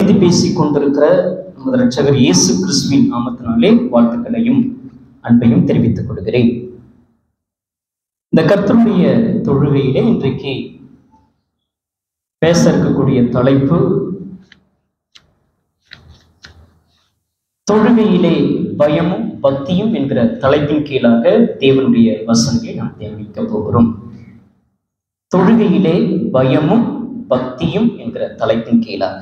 பேசிக் கொண்டிருக்கிற நமது இரட்சகர் இயேசு கிறிஸ்துவின் நாமத்தினாலே வாழ்த்துக்களையும் அன்பையும் தெரிவித்துக் கொள்கிறேன். இந்த கர்த்தருடைய தொழுகையிலே இன்றைக்கு பேச இருக்கக்கூடிய தலைப்பு தொழுகையிலே பயமும் பக்தியும் என்கிற தலைப்பின் கீழாக தேவனுடைய வசனங்களை நாம் தியானிக்க போகிறோம். தொழுகையிலே பயமும் பக்தியும் என்கிற தலைப்பின் கீழாக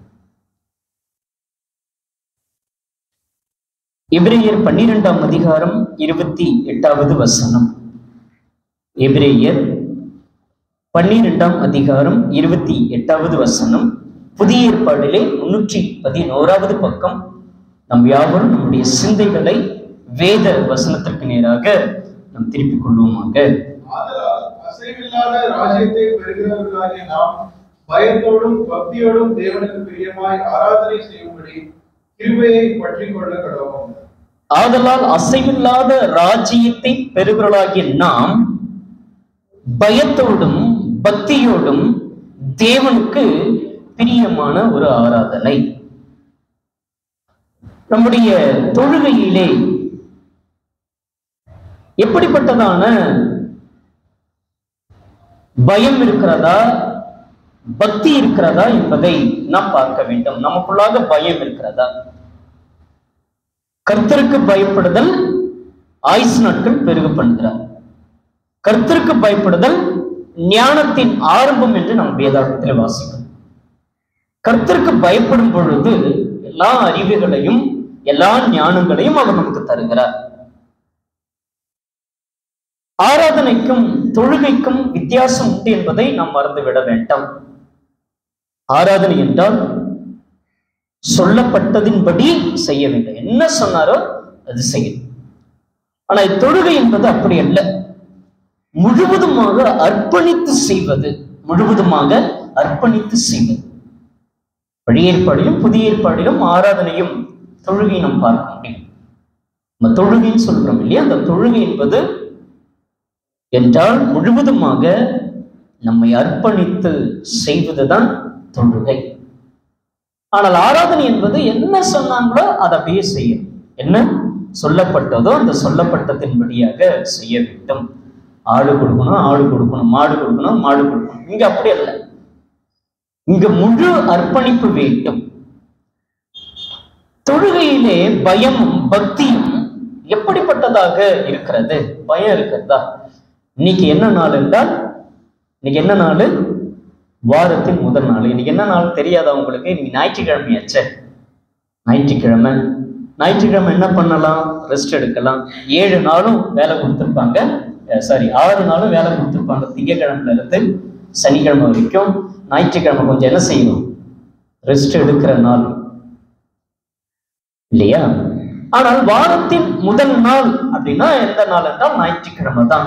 எபிரேயர் 12ஆம் அதிகாரம் 28வது வசனம். எபிரேயர் 12ஆம் அதிகாரம் 28வது வசனம். புதிய ஏற்பாடிலே 311வது பக்கம். நம் யாவரும் நம்முடைய சிந்தைகளை வேத வசனத்திற்கு நேராக நாம் திருப்பிக் கொள்வோமாக. அசைவில்லாத ராஜ்யத்தை பெறுகிறவர்களாகிய நாம் பயத்தோடும் பக்தியோடும் தேவனுக்கு பிரியமாய் ஆராதனை செய்யும்படி கிருபையை பற்றிக் கொள்ள கடவோம். ஆதலால் அசைவில்லாத ராஜ்யத்தை பெறுகிறவர்களாகிய நாம் பயத்தோடும் பக்தியோடும் தேவனுக்கு பிரியமான ஒரு ஆராதனை. நம்முடைய தொழுகையிலே எப்படிப்பட்டதான பயம் இருக்கிறதா, பக்தி இருக்கிறதா என்பதை நாம் பார்க்க வேண்டும். நமக்குள்ளாக பயம் இருக்கிறதா? கர்த்தருக்கு பயப்படுதல் ஆயுசு நாட்கள் பெருக பண்ணுகிறார். கர்த்தருக்கு பயப்படுதல் ஞானத்தின் ஆரம்பம் என்று நாம் வேதாகத்தில் வாசிக்கிறோம். கர்த்தருக்கு பயப்படும் பொழுது எல்லா அறிவுகளையும் எல்லா ஞானங்களையும் அவர் நமக்கு தருகிறார். ஆராதனைக்கும் தொழுகைக்கும் வித்தியாசம் உண்டு என்பதை நாம் மறந்துவிட வேண்டாம். ஆராதனை என்றால் சொல்லப்பட்டதின்படி செய்ய வேண்டும். என்ன சொன்னாரோ அது செய்யணும். ஆனால் தொழுகை என்பது அப்படி அல்ல. முழுவதுமாக அர்ப்பணித்து செய்வது. முழுவதுமாக அர்ப்பணித்து செய்வது. பழைய ஏற்பாடிலும் புதிய ஏற்பாடிலும் ஆராதனையும் தொழுகையை நாம் பார்க்க முடியும். நம்ம தொழுகைன்னு சொல்றோம் இல்லையா? அந்த தொழுகை என்பது என்றால் முழுவதுமாக நம்மை அர்ப்பணித்து செய்வதுதான் தொழுகை. ஆனால் ஆராதனை என்பது என்ன சொன்னாங்களோ அதை அப்படியே செய்யும். என்ன சொல்லப்பட்டதோ அந்த சொல்லப்பட்டதின்படியாக செய்ய வேண்டும். ஆடு கொடுக்கணும், ஆடு கொடுக்கணும், மாடு கொடுக்கணும், மாடு கொடுக்கணும். இங்க அப்படி அல்ல. இங்க முழு அர்ப்பணிப்பு வேண்டும். தொழுகையிலே பயமும் பக்தியும் எப்படிப்பட்டதாக இருக்கிறது? பயம் இருக்கிறதா? இன்னைக்கு என்ன நாள் என்றால், இன்னைக்கு என்ன நாள்? வாரத்தின் முதல் நாள். இன்னைக்கு என்ன நாள் தெரியாதா உங்களுக்கு? இன்னைக்கு ஞாயிற்றுக்கிழமையாச்சே. ஞாயிற்றுக்கிழமை என்ன பண்ணலாம்? ரெஸ்ட் எடுக்கலாம். 7 நாளும் வேலை கொடுத்துருப்பாங்க. 6 நாளும் வேலை கொடுத்துருப்பாங்க. திங்கட்கிழமையில இருந்து சனிக்கிழமை வரைக்கும். ஞாயிற்றுக்கிழமை கொஞ்சம் என்ன செய்யணும்? ரெஸ்ட் எடுக்கிற நாள் இல்லையா? ஆனால் வாரத்தின் முதல் நாள் அப்படின்னா எந்த நாள் என்றால் ஞாயிற்றுக்கிழமை தான்.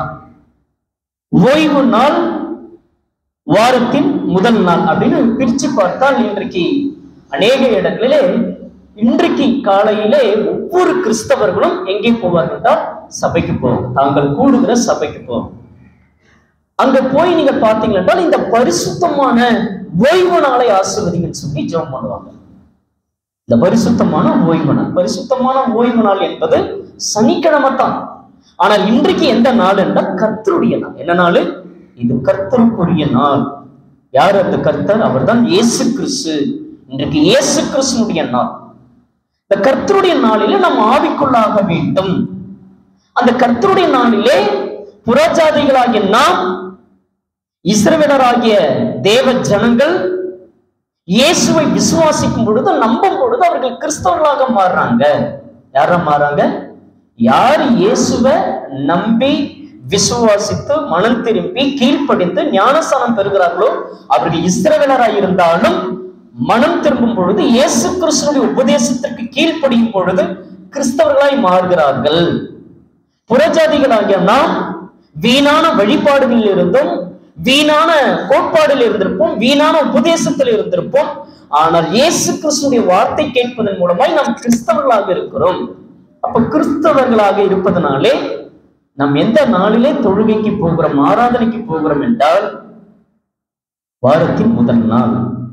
ஓய்வு நாள் வாரத்தின் முதல் நாள் அப்படின்னு பிரிச்சு பார்த்தால் இன்றைக்கு அநேக இடங்களிலே இன்றைக்கு காலையிலே ஒவ்வொரு கிறிஸ்தவர்களும் எங்கே போவார்கள் என்றால் சபைக்கு போவோம். தாங்கள் கூடுகிற சபைக்கு போவோம். அங்க போய் நீங்க பார்த்தீங்க என்றால் இந்த பரிசுத்தமான ஓய்வு நாளை ஆசீர்வதிங்கன்னு சொல்லி ஜெபம் பண்ணுவாங்க. இந்த பரிசுத்தமான ஓய்வு நாள். பரிசுத்தமான ஓய்வு நாள் என்பது சனிக்கிழமை தான். ஆனால் இன்றைக்கு எந்த நாள் என்றால் கர்த்தருடைய நாள். என்ன நாள் இது? கர்த்தருக்குரிய நாள். யார் அந்த கர்த்தர்? அவர் தான் இயேசு கிறிஸ்து. இன்றைக்கு இயேசு கிறிஸ்துனுடைய நாள். இந்த கர்த்தருடைய நாளிலே நாம் ஆவிக்குள்ளாக வேண்டும். அந்த கர்த்தருடைய நாளிலே புறஜாதிகளாகிய நாம், இஸ்ரவேலராகிய தேவ ஜனங்கள் இயேசுவை விசுவாசிக்கும் பொழுது, நம்பும் பொழுது அவர்கள் கிறிஸ்தவர்களாக மாறுறாங்க. யாரா மாறாங்க? யார் இயேசுவை நம்பி விசுவாசித்து மனம் திரும்பி கீழ்ப்படிந்து ஞானஸ்நானம் பெறுகிறார்களோ அவர்கள் இஸ்ரவேலராய் இருந்தாலும் மனம் திரும்பும் பொழுது இயேசு கிறிஸ்துவின் உபதேசத்திற்கு கீழ்ப்படியும் பொழுது கிறிஸ்தவர்களாய் மாறுகிறார்கள். புறஜாதிகளாகிய நாம் வீணான வழிபாடுகளில் இருந்தும், வீணான கோட்பாடில் இருந்திருப்போம், வீணான உபதேசத்தில் இருந்திருப்போம். ஆனால் இயேசு கிறிஸ்துவின் வார்த்தை கேட்பதன் மூலமாய் நாம் கிறிஸ்தவர்களாக இருக்கிறோம். அப்ப கிறிஸ்தவர்களாக இருப்பதனாலே நாம் எந்த நாளிலே தொழுகைக்கு போகிறோம், ஆராதனைக்கு போகிறோம் என்றால் வாரத்தின் முதல் நாள்.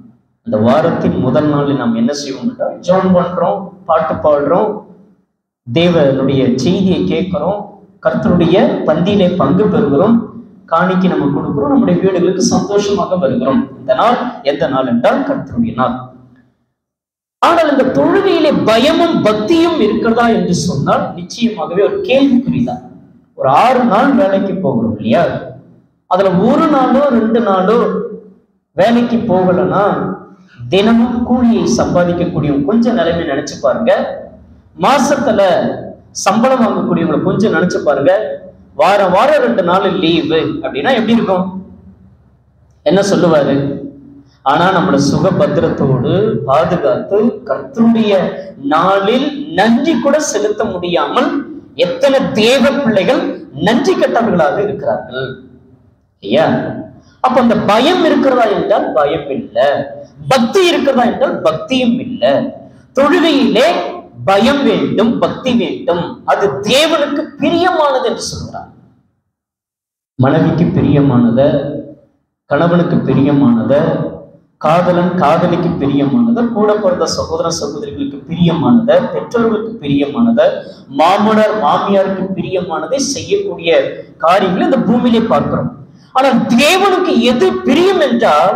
அந்த வாரத்தின் முதல் நாளில் நாம் என்ன செய்வோம் என்றால் ஜெபம் பண்றோம், பாட்டு பாடுறோம், தேவனுடைய செய்தியை கேட்கிறோம், கர்த்தருடைய பந்தியிலே பங்கு பெறுகிறோம், காணிக்கை நம்ம கொடுக்கிறோம், நம்முடைய வீடுகளுக்கு சந்தோஷமாக வருகிறோம். இந்த நாள் எந்த நாள் என்றால் கர்த்தருடைய நாள். ஆனால் இந்த தொழுகையிலே பயமும் பக்தியும் இருக்கிறதா என்று சொன்னால் நிச்சயமாகவே ஒரு கேள்விக்குறிதான். ஒரு 6 நாள் வேலைக்கு போகிறோம் இல்லையா, அதுல ஒரு நாளோ 2 நாளோ வேலைக்கு போகலன்னா தினமும் கூலியை சம்பாதிக்கக்கூடியவங்க கொஞ்சம் நிலைமை நினைச்சு பாருங்க. மாசத்துல சம்பளம் வாங்கக்கூடியவங்களை கொஞ்சம் நினைச்சு பாருங்க. வாரம் 2 நாள் லீவு அப்படின்னா எப்படி இருக்கும்? என்ன சொல்லுவாரு? ஆனா நம்மளோட சுகபத்திரத்தோடு பாதுகாத்து கர்த்தருடைய நாளில் நன்றி கூட செலுத்த முடியாமல் எத்தனை தேவ பிள்ளைகள் நன்றி கெட்டவர்களாக இருக்கிறார்கள் ஐயா. அப்ப அந்த பயம் இருக்கிறதா என்றால் பயம் இல்லை, பக்தி இருக்கிறதா என்றால் பக்தியும் இல்லை. தொழுகையிலே பயம் வேண்டும், பக்தி வேண்டும். அது தேவனுக்கு பிரியமானது என்று சொல்கிறார். மனைவிக்கு பிரியமானத, கணவனுக்கு பிரியமானத, காதலன் காதலிக்கு பிரியமானத, கூட பிறந்த சகோதர சகோதரிகளுக்கு பிரியமானத, பெற்றோர்களுக்கு பிரியமானத, மாமனார் மாமியாருக்கு பிரியமானதை செய்யக்கூடிய காரியங்களை இந்த பூமியிலே பார்க்கிறோம். ஆனால் தேவனுக்கு எது பிரியம் என்றால்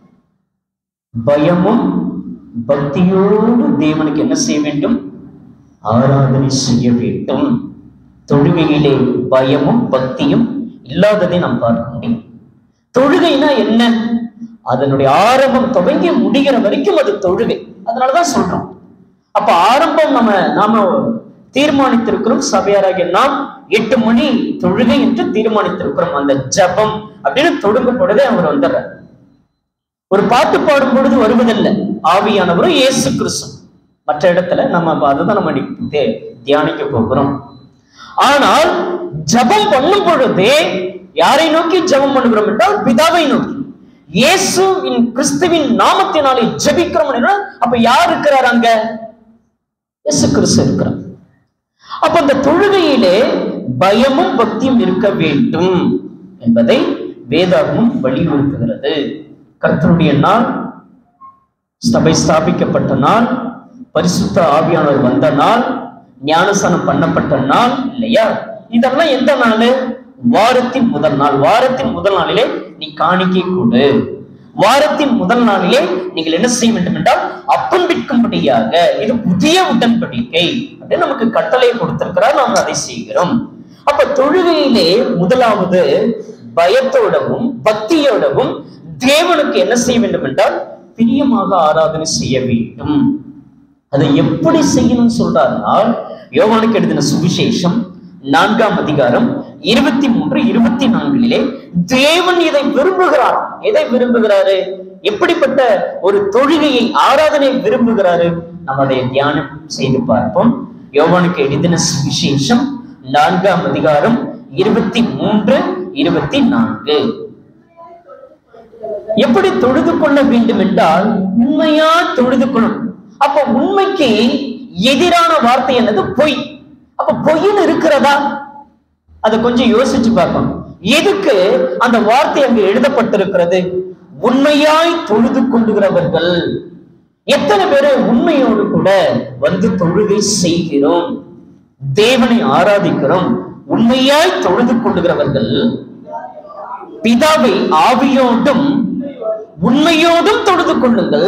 பயமும் பக்தியோடு தேவனுக்கு என்ன செய்ய வேண்டும்? ஆராதனை செய்ய வேண்டும். தொழுகையிலே பயமும் பக்தியும் இல்லாததை நாம் பார்க்க முடியும். தொழுகைனா என்ன? அதனுடைய ஆரம்பம் துவங்கி முடிகிற வரைக்கும் அது தொழுகை. அதனாலதான் சொல்றோம். அப்ப ஆரம்பம் நாம தீர்மானித்திருக்கிறோம். சபையாராகிய நாம் 8 மணி தொழுகை என்று தீர்மானித்திருக்கிறோம். அந்த ஜபம் அப்படின்னு தொடங்கும் பொழுதே அவர் வந்துடுறார். ஒரு பாட்டு பாடும் பொழுது வருவதில்லை, ஆவியானவரும் இயேசு கிறிஸ்து. மற்ற இடத்துல நம்ம அதுதான் நம்ம தியானிக்க போகிறோம். ஆனால் ஜபம் பண்ணும் பொழுதே யாரை நோக்கி ஜபம் பண்ணுகிறோம் என்றால் பிதாவை நோக்கி. இயேசுவின் கிறிஸ்துவின் நாமத்தினாலே ஜபிக்கிறோம் என்றால் அப்ப யார் இருக்கிறார் அங்க? இயேசு கிறிஸ்து இருக்கிறார். அப்ப அந்த தொழுகையிலே பயமும் பக்தியும் இருக்க வேண்டும் என்பதை வேதாகமும் வலியுறுத்துகிறது. கர்த்தருடைய நாள், சபை ஸ்தாபிக்கப்பட்ட நாள், பரிசுத்த ஆவியானவர் வந்த நாள், ஞானஸ்நானம் பண்ணப்பட்ட நாள் இல்லையா? இதெல்லாம் எந்த நாள்? வாரத்தின் முதல் நாள். வாரத்தின் முதல் நாளிலே நீ காணிக்கை கொடு. வாரத்தின் முதல் நாளிலே நீங்கள் என்ன செய்ய வேண்டும் என்றால் அப்பம் விற்கும்படியாக, இது புதிய உடன்படிக்கை அப்படின்னு நமக்கு கட்டளையை கொடுத்திருக்கிறார். நாம் அதை செய்கிறோம். அப்ப தொழுகையிலே முதலாவது பயத்தோடவும் பக்தியோடவும் தேவனுக்கு என்ன செய்ய வேண்டும் என்றால் பிரியமாக ஆராதனை செய்ய வேண்டும். அதை எப்படி செய்யணும்னு சொல்றாருன்னா, யோவானுக்கு எழுதின சுவிசேஷம் 4ஆம் அதிகாரம் 23, 24 தேவன் இதை விரும்புகிறார். எதை விரும்புகிறாரு? எப்படிப்பட்ட ஒரு தொழுகையை, ஆராதனை விரும்புகிறாரு? நம்ம அதை தியானம் செய்து பார்ப்போம். யோவானுக்கு எழுதின சுவிசேஷம் 4ஆம் அதிகாரம் 23, 24. எப்படி தொழுது கொள்ள வேண்டும் என்றால் உண்மையா தொழுது கொள்ளும். அப்ப உண்மைக்கு எதிரான வார்த்தை என்னது? பொய். அப்ப பொய்ன்னு இருக்கிறதா? அதை கொஞ்சம் யோசிச்சு பார்ப்போம். எதுக்கு அந்த வார்த்தை அங்கு எழுதப்பட்டிருக்கிறது? உண்மையாய் தொழுது கொள்ளுகிறவர்கள். எத்தனை பேரு உண்மையோடு கூட வந்து தொழுகை செய்கிறோம், தேவனை ஆராதிக்கிறோம்? உண்மையாய் தொழுது கொள்ளுகிறவர்கள் பிதாவை ஆவியோடும் உண்மையோடும் தொழுது கொள்ளுங்கள்.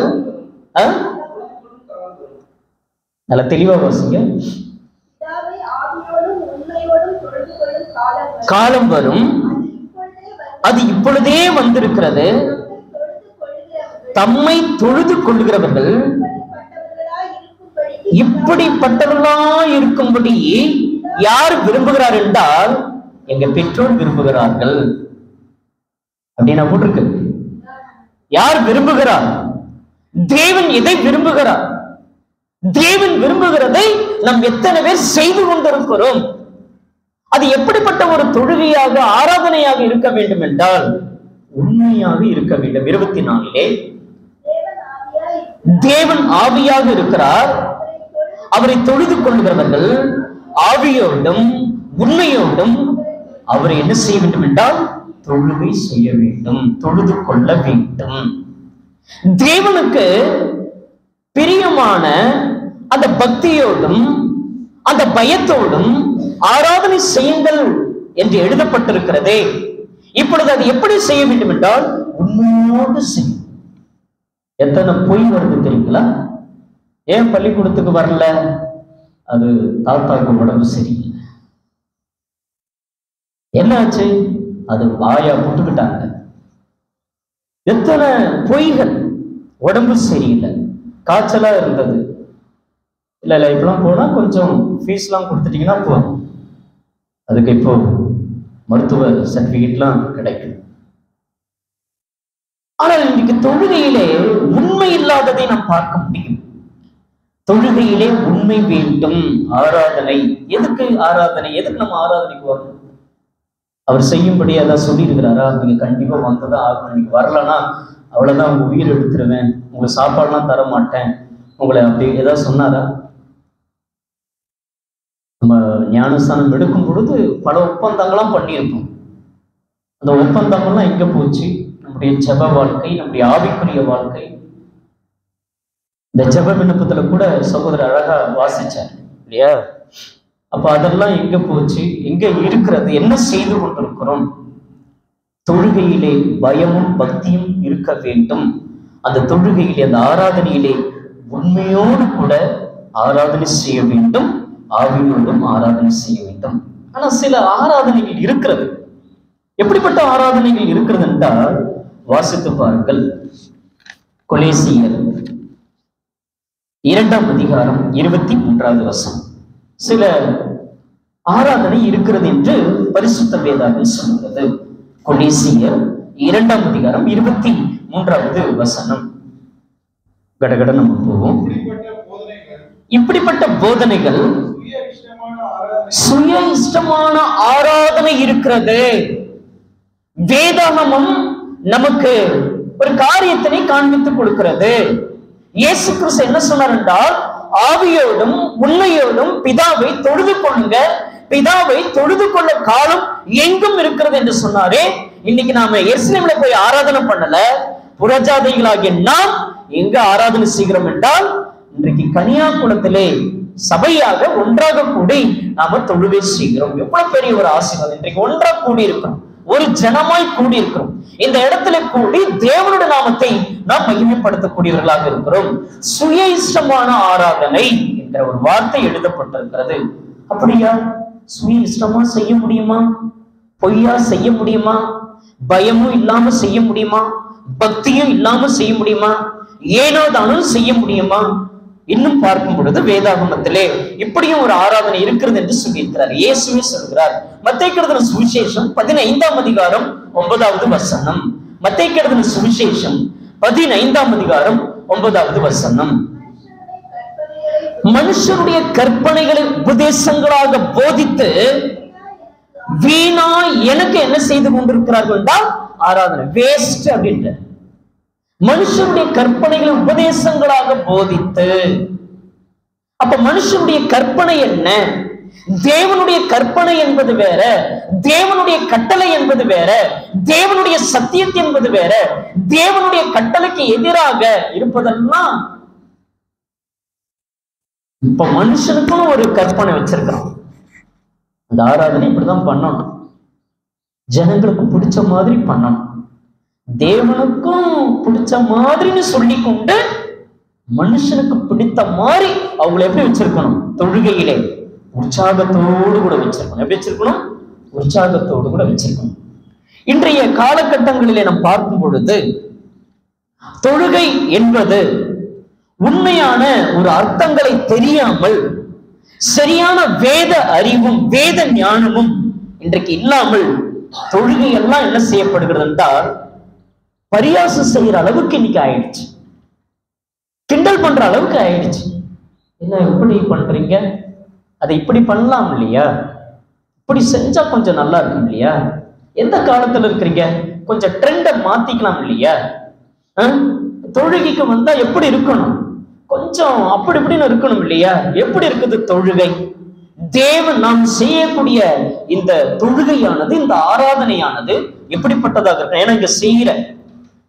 நல்ல தெளிவா வாசிங்க. காலம் வரும், அது இப்பொழுதே வந்திருக்கிறது, தம்மை தொழுது கொள்ளுகிறவர்கள் இப்படிப்பட்டவர்களாய் இருக்கும்படி யார் விரும்புகிறார் என்றால் எங்க பெற்றோர் விரும்புகிறார்கள் அப்படின்னா போட்டிருக்கு. யார் விரும்புகிறார்? தேவன் எதை விரும்புகிறார்? தேவன் விரும்புகிறதை நாம் எத்தனை பேர் செய்து கொண்டிருக்கிறோம்? அது எப்படிப்பட்ட ஒரு தொழுகையாக, ஆராதனையாக இருக்க வேண்டும் என்றால் உண்மையாக இருக்க வேண்டும். 24 தேவன் ஆவியாக இருக்கிறார். அவரை தொழுது கொள்கிறவர்கள் ஆவியோடும் உண்மையோடும் அவரை என்ன செய்ய வேண்டும் என்றால் தொழுகை செய்ய வேண்டும், தொழுது கொள்ள வேண்டும். தேவனுக்கு பிரியமான அந்த பக்தியோடும் அந்த பயத்தோடும் ஆராதனை செய்யுங்கள் என்று எழுதப்பட்டிருக்கிறதே. இப்பொழுது அது எப்படி செய்ய வேண்டும் என்றால் உண்மையோடு செய்யும். எத்தனை பொய் வருது தெரியுங்களா? ஏன் பள்ளிக்கூடத்துக்கு வரல? அது தாத்தாவுக்கு உடம்பு சரியில்லை. என்னாச்சு? அது வாயா போட்டுக்கிட்டாங்க. எத்தனை பொய்கள்! உடம்பு சரியில்லை, காய்ச்சலா இருந்தது. இல்ல இப்பெல்லாம் போனா கொஞ்சம் ஃபீஸ்லாம் கொடுத்துட்டீங்கன்னா போதும், அதுக்கு இப்போ மருத்துவ சர்டிபிகேட்லாம் கிடைக்கும். ஆனால் இன்னைக்கு தொழுகையிலே உண்மை இல்லாததை நாம் பார்க்க முடியும். தொழுகையிலே உண்மை வேண்டும். ஆராதனை எதுக்கு? ஆராதனை எதுக்கு நம்ம ஆராதனைக்கு வரணும்? அவர் செய்யும்படி ஏதாவது சொல்லியிருக்கிறாரா? நீங்க கண்டிப்பா வந்துதான் ஆகணும், நீங்க வரலன்னா அவ்வளவுதான், உங்க உயிர் எடுத்துருவேன், உங்க சாப்பாடுலாம் தர மாட்டேன், உங்களை அப்படி ஏதாவது சொன்னாரா? நம்ம ஞானஸ்தானம் எடுக்கும் பொழுது பல ஒப்பந்தங்கள்லாம் பண்ணியிருப்போம். அந்த ஒப்பந்தங்கள்லாம் எங்க போச்சு? நம்முடைய ஜெப வாழ்க்கை, நம்முடைய ஆவிக்குரிய வாழ்க்கை. இந்த ஜெப விண்ணப்பத்துல கூட சகோதரர் அழகா வாசிச்சார் இல்லையா? அப்ப அதெல்லாம் எங்க போச்சு? எங்க இருக்கிறது? என்ன செய்து கொண்டிருக்கிறோம்? தொழுகையிலே பயமும் பக்தியும் இருக்க வேண்டும். அந்த தொழுகையிலே, அந்த ஆராதனையிலே உண்மையோடு கூட ஆராதனை செய்ய வேண்டும், ஆவியோடும் ஆராதனை செய்ய வேண்டும். ஆனா சில ஆராதனைகள் இருக்கிறது. எப்படிப்பட்ட ஆராதனைகள் இருக்கிறது என்றால் வாசித்து பாருங்கள். கொலேசியர் 2ஆம் அதிகாரம் 23வது வசனம். சில ஆராதனை இருக்கிறது என்று பரிசுத்த வேதாகம் சொல்கிறது. கொலேசியர் 2ஆம் அதிகாரம் 23வது வசனம். கடகட நம்ம போவோம். இப்படிப்பட்ட போதனைகள், சுய இஷ்டமான ஆராதனை இருக்கிறது. வேதாகமம் நமக்கு ஒரு காரியத்தினை காண்பித்துக் கொடுக்கிறது. இயேசு கிறிஸ்து என்ன சொன்னார் என்றால், ஆவியோடும் உண்மையோடும் பிதாவை தொழுது கொள்ளுங்க, பிதாவை தொழுது கொள்ள காலம் எங்கும் இருக்கிறது என்று சொன்னாரே. இன்னைக்கு நாம எருசலேம்ல போய் ஆராதனை பண்ணல, புறஜாதிகளாகிய நாம் எங்க ஆராதனை செய்கிறோம் என்றால், இன்றைக்கு கன்னியாகுளத்திலே சபையாக ஒன்றாக கூடி நாம தொழுகை செய்கிறோம். எவ்வளவு பெரிய ஒரு ஆசீர்வாதம்! இன்றைக்கு ஒன்றாக கூடி இருக்கிறோம், ஒரு ஜனமாய் கூடி இருக்கிறோம். இந்த இடத்துல கூடி தேவனுடைய நாமத்தை நாம் மகிமைப்படுத்தக்கூடியவர்களாக இருக்கிறோம். சுய இஷ்டமான ஆராதனை என்கிற ஒரு வார்த்தை எழுதப்பட்டிருக்கிறது. அப்படியா? சுய இஷ்டமா செய்ய முடியுமா? பொய்யா செய்ய முடியுமா? பயமும் இல்லாம செய்ய முடியுமா? பக்தியும் இல்லாம செய்ய முடியுமா? ஏனோ தானும் செய்ய முடியுமா? இன்னும் பார்க்கும் பொழுது வேதாகமத்திலே இப்படியும் ஒரு ஆராதனை இருக்கிறது என்று சொல்லியிருக்கிறார். இயேசுவே சொல்கிறார். மத்தேயு எழுதின சுவிசேஷம் 15ஆம் அதிகாரம் 9வது வசனம். மத்தேயு எழுதின சுவிசேஷம் 15ஆம் அதிகாரம் 9வது வசனம். மனுஷருடைய கற்பனைகளை உபதேசங்களாக போதித்து வீணா எனக்கு என்ன செய்து கொண்டிருக்கிறார்கள் என்றால் ஆராதனை வேஸ்ட் அப்படின்ற. மனுஷனுடைய கற்பனைகளை உபதேசங்களாக போதித்து, அப்ப மனுஷனுடைய கற்பனை என்ன? தேவனுடைய கற்பனை என்பது வேற, தேவனுடைய கட்டளை என்பது வேற, தேவனுடைய சத்தியத்தை என்பது வேற. தேவனுடைய கட்டளைக்கு எதிராக இருப்பதெல்லாம் இப்ப மனுஷனுக்கும் ஒரு கற்பனை வச்சிருக்கான். அந்த ஆராதனை இப்படிதான் பண்ணணும், ஜனங்களுக்கு பிடிச்ச மாதிரி பண்ணணும், தேவனுக்கும் பிடிச்ச மாதிரின்னு சொல்லி கொண்டு மனுஷனுக்கு பிடித்த மாதிரி அவங்களை எப்படி வச்சிருக்கணும்? தொழுகையிலே உற்சாகத்தோடு கூட வச்சிருக்கணும். எப்படி வச்சிருக்கணும்? உற்சாகத்தோடு கூட வச்சிருக்கணும். இன்றைய காலகட்டங்களிலே நாம் பார்க்கும் பொழுது தொழுகை என்பது உண்மையான ஒரு அர்த்தங்களை தெரியாமல், சரியான வேத அறிவும் வேத ஞானமும் இன்றைக்கு இல்லாமல் தொழுகை எல்லாம் என்ன செய்யப்படுகிறது என்றால் பரியாசம் செய்யற அளவுக்கு இன்னைக்கு ஆயிடுச்சு, கிண்டல் பண்ற அளவுக்கு ஆயிடுச்சு. என்ன இப்படி பண்றீங்க? அதை இப்படி பண்ணலாம் இல்லையா? இப்படி செஞ்சா கொஞ்சம் நல்லா இருக்கும் இல்லையா? எந்த காலத்துல இருக்கிறீங்க? கொஞ்சம் ட்ரெண்டை மாத்திக்கலாம் இல்லையா? தொழுகைக்கு வந்தா எப்படி இருக்கணும்? கொஞ்சம் அப்படி இப்படின்னு இருக்கணும் இல்லையா? எப்படி இருக்குது தொழுகை? தேவன் நாம் செய்யக்கூடிய இந்த தொழுகையானது, இந்த ஆராதனையானது எப்படிப்பட்டதாக இருக்கு? ஏன்னா இங்க செய்யற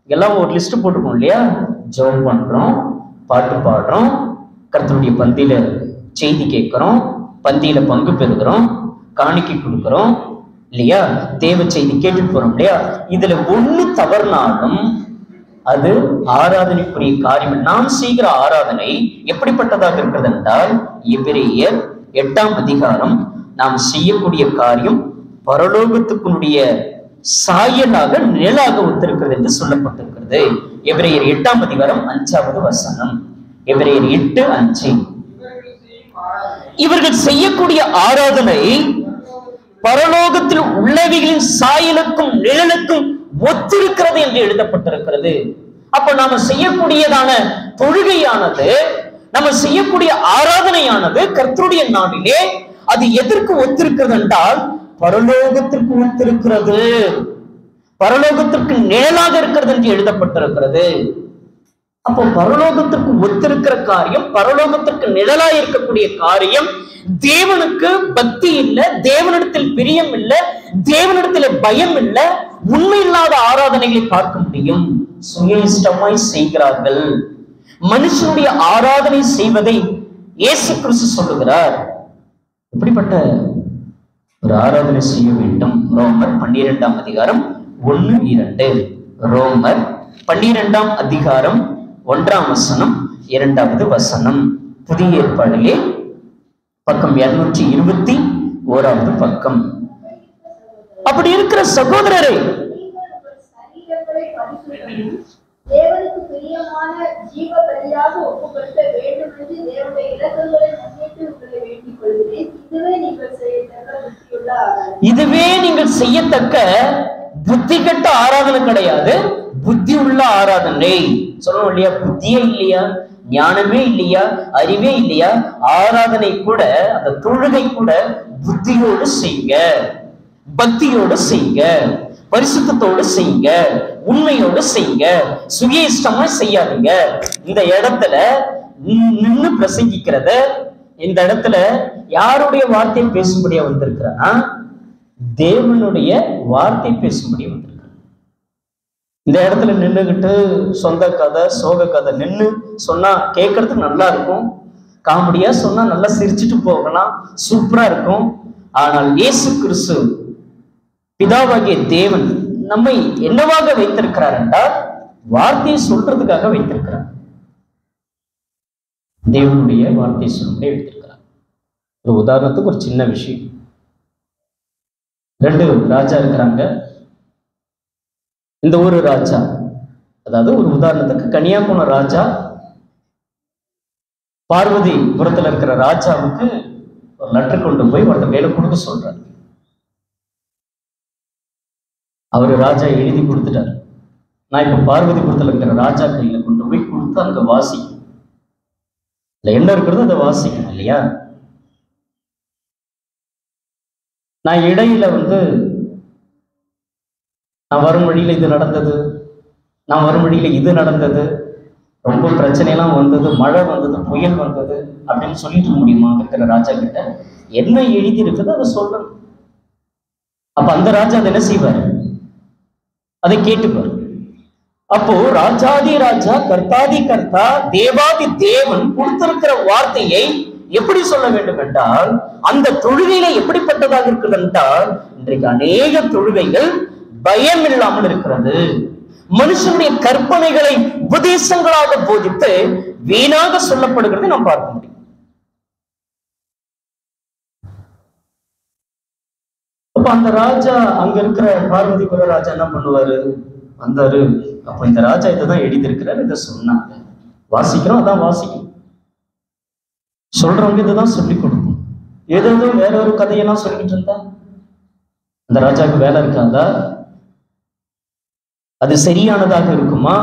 எல்லாம் ஒரு லிஸ்ட் போட்டுக்கோம் இல்லையா? ஜெபம் பண்றோம், பாட்டு பாடுறோம், கர்த்தருடைய பந்தியில செய்தி கேட்கிறோம், பந்தியில பங்கு பெறுகிறோம், காணிக்கை கொடுக்கிறோம் இல்லையா? தேவ செய்தி கேட்டுட்டு போறோம் இல்லையா? இதுல ஒண்ணு தவறுனாலும் அது ஆராதனைக்குரிய காரியம். நாம் செய்கிற ஆராதனை எப்படிப்பட்டதாக இருக்கிறது என்றால், எபிரேயர் 8ஆம் அதிகாரம் நாம் செய்யக்கூடிய காரியம் பரலோகத்துக்குடைய சாயலாக நிழலாக ஒத்திருக்கிறது என்று சொல்லப்பட்டிருக்கிறது. எபிரேயர் 8ஆம் அதிகாரம் 5வது வசனம். எபிரேயர் 8:5. இவர்கள் செய்யக்கூடிய ஆராதனை பரலோகத்தில் உள்ளவைகளின் சாயலுக்கும் நிழலுக்கும் ஒத்திருக்கிறது என்று எழுதப்பட்டிருக்கிறது. அப்ப நாம செய்யக்கூடியதான தொழுகையானது, நம்ம செய்யக்கூடிய ஆராதனையானது கர்த்தருடைய நாளிலே அது எதற்கு ஒத்திருக்கிறது என்றால் பரலோகத்திற்கு ஒத்திருக்கிறது, பரலோகத்திற்கு நிழலாக இருக்கிறது என்று எழுதப்பட்டிருக்கிறது. அப்போ பரலோகத்திற்கு ஒத்திருக்கிற காரியம், பரலோகத்திற்கு நிழலா இருக்கக்கூடிய காரியம், தேவனுக்கு பக்தி இல்லை, தேவனிடத்தில் பிரியம் இல்லை, தேவனிடத்தில் பயம் இல்லை, உண்மை இல்லாத ஆராதனைகளை பார்க்க முடியும். சுயஇஷ்டமாய் செய்கிறார்கள். மனுஷனுடைய ஆராதனை செய்வதை இயேசு கிறிஸ்து சொல்லுகிறார். இப்படிப்பட்ட ஒரு ஆராதனை செய்ய வேண்டும். ரோமர் 12ஆம் அதிகாரம் 1-2. ரோமர் 12ஆம் அதிகாரம் 1ஆம் வசனம் 2வது வசனம். புதிய ஏற்பாடிலே பக்கம் 221வது பக்கம். அப்படி இருக்கிற சகோதரரை, தேவனுக்கு பிரியமான ஜீவ பலியாக ஒப்புக்கொடுக்க வேண்டும் என்று தேவனுடைய இரக்கங்களை முன்னிட்டு உங்களை வேண்டிக் கொள்கிறேன். இதுவே நீங்கள் செய்யத்தக்க புத்தி கெட்ட ஆராதனை கிடையாது, புத்தி உள்ள ஆராதனை. சொல்லணும் இல்லையா? புத்தியே இல்லையா, ஞானமே இல்லையா, அறிவே இல்லையா, ஆராதனை கூட, அந்த தொழுகை கூட புத்தியோடு செய்யுங்க, பக்தியோடு செய்யுங்க, பரிசுத்தத்தோடு செய்யுங்க, உண்மையோடு செய்யுங்க, சுய இஷ்டமா செய்யாதீங்க. இந்த இடத்துல நின்று பிரசங்கிக்கிறத, இந்த இடத்துல யாருடைய வார்த்தையை பேசும்படியா வந்திருக்கிறா? தேவனுடைய வார்த்தை பேசும்படியா வந்திருக்க. இந்த இடத்துல நின்றுகிட்டு சொந்த கதை, சோக கதை நின்று சொன்னா கேட்கறதுக்கு நல்லா இருக்கும், காமெடியா சொன்னா நல்லா சிரிச்சுட்டு போகலாம், சூப்பரா இருக்கும். ஆனால் இயேசு கிறிஸ்து பிதாவாகிய தேவன் நம்மை என்னவாக வைத்திருக்கிறார் என்றால் வார்த்தையை சொல்றதுக்காக வைத்திருக்கிறார். தேவனுடைய வார்த்தையை சொல்லும்படி வைத்திருக்கிறார். ஒரு உதாரணத்துக்கு ஒரு சின்ன விஷயம். 2 ராஜா இருக்கிறாங்க. இந்த ஒரு ராஜா, அதாவது ஒரு உதாரணத்துக்கு கன்னியாகுமரி ராஜா பார்வதிபுரத்துல இருக்கிற ராஜாவுக்கு ஒரு லெட்டர் கொண்டு போய் ஒருத்தர் கையில கொடுக்க சொல்றாரு. அவரு ராஜா எழுதி கொடுத்துட்டாரு. நான் இப்ப பார்வதிபுரத்துல இருக்கிற ராஜா கையில கொண்டு போய் கொடுத்து அங்க வாசிக்கணும். இல்ல என்ன இருக்கிறது அதை வாசிக்கணும் இல்லையா? நான் இடையில நான் வரும் வழியில இது நடந்தது, நான் வரும் வழியில இது நடந்தது, ரொம்ப பிரச்சனையெல்லாம் வந்தது, மழை வந்தது, புயல் வந்தது அப்படின்னு சொல்லிட்டு இருக்க முடியுமா? இருக்கிற ராஜா கிட்ட என்ன எழுதி இருக்குது அதை சொல்லணும். அப்ப அந்த ராஜா அதை என்ன செய்வாரு? அதை கேட்டுப்பாரு. அப்போ ராஜாதி ராஜா, கர்த்தாதி கர்த்தா, தேவாதி தேவன் கொடுத்திருக்கிற வார்த்தையை எப்படி சொல்ல வேண்டும் என்றால், அந்த தொழுகையில எப்படிப்பட்டதாக இருக்கிறது என்றால், இன்றைக்கு அநேக தொழுகைகள் பயம் இல்லாமல் இருக்கிறது. மனுஷனுடைய கற்பனைகளை உபதேசங்களாக போதித்து வீணாக சொல்லப்படுகிறது நாம் பார்க்க முடியும். அப்ப அந்த ராஜா, அங்க இருக்கிற பார்வதிபுர ராஜா என்ன பண்ணுவாரு? வந்தாரு. அப்ப இந்த ராஜா இதைதான் எழுதியிருக்கிறார், இதை சொன்னாங்க, வாசிக்கிறோம், அதான் வாசிக்கணும், சொல்றவங்க இதைதான் சொல்லி கொடுக்கணும். ஏதோ வேற ஒரு கதையெல்லாம் சொல்லிக்கிட்டு இருந்தா அந்த ராஜாவுக்கு வேலை இருக்காதா? அது சரியானதாக இருக்குமா?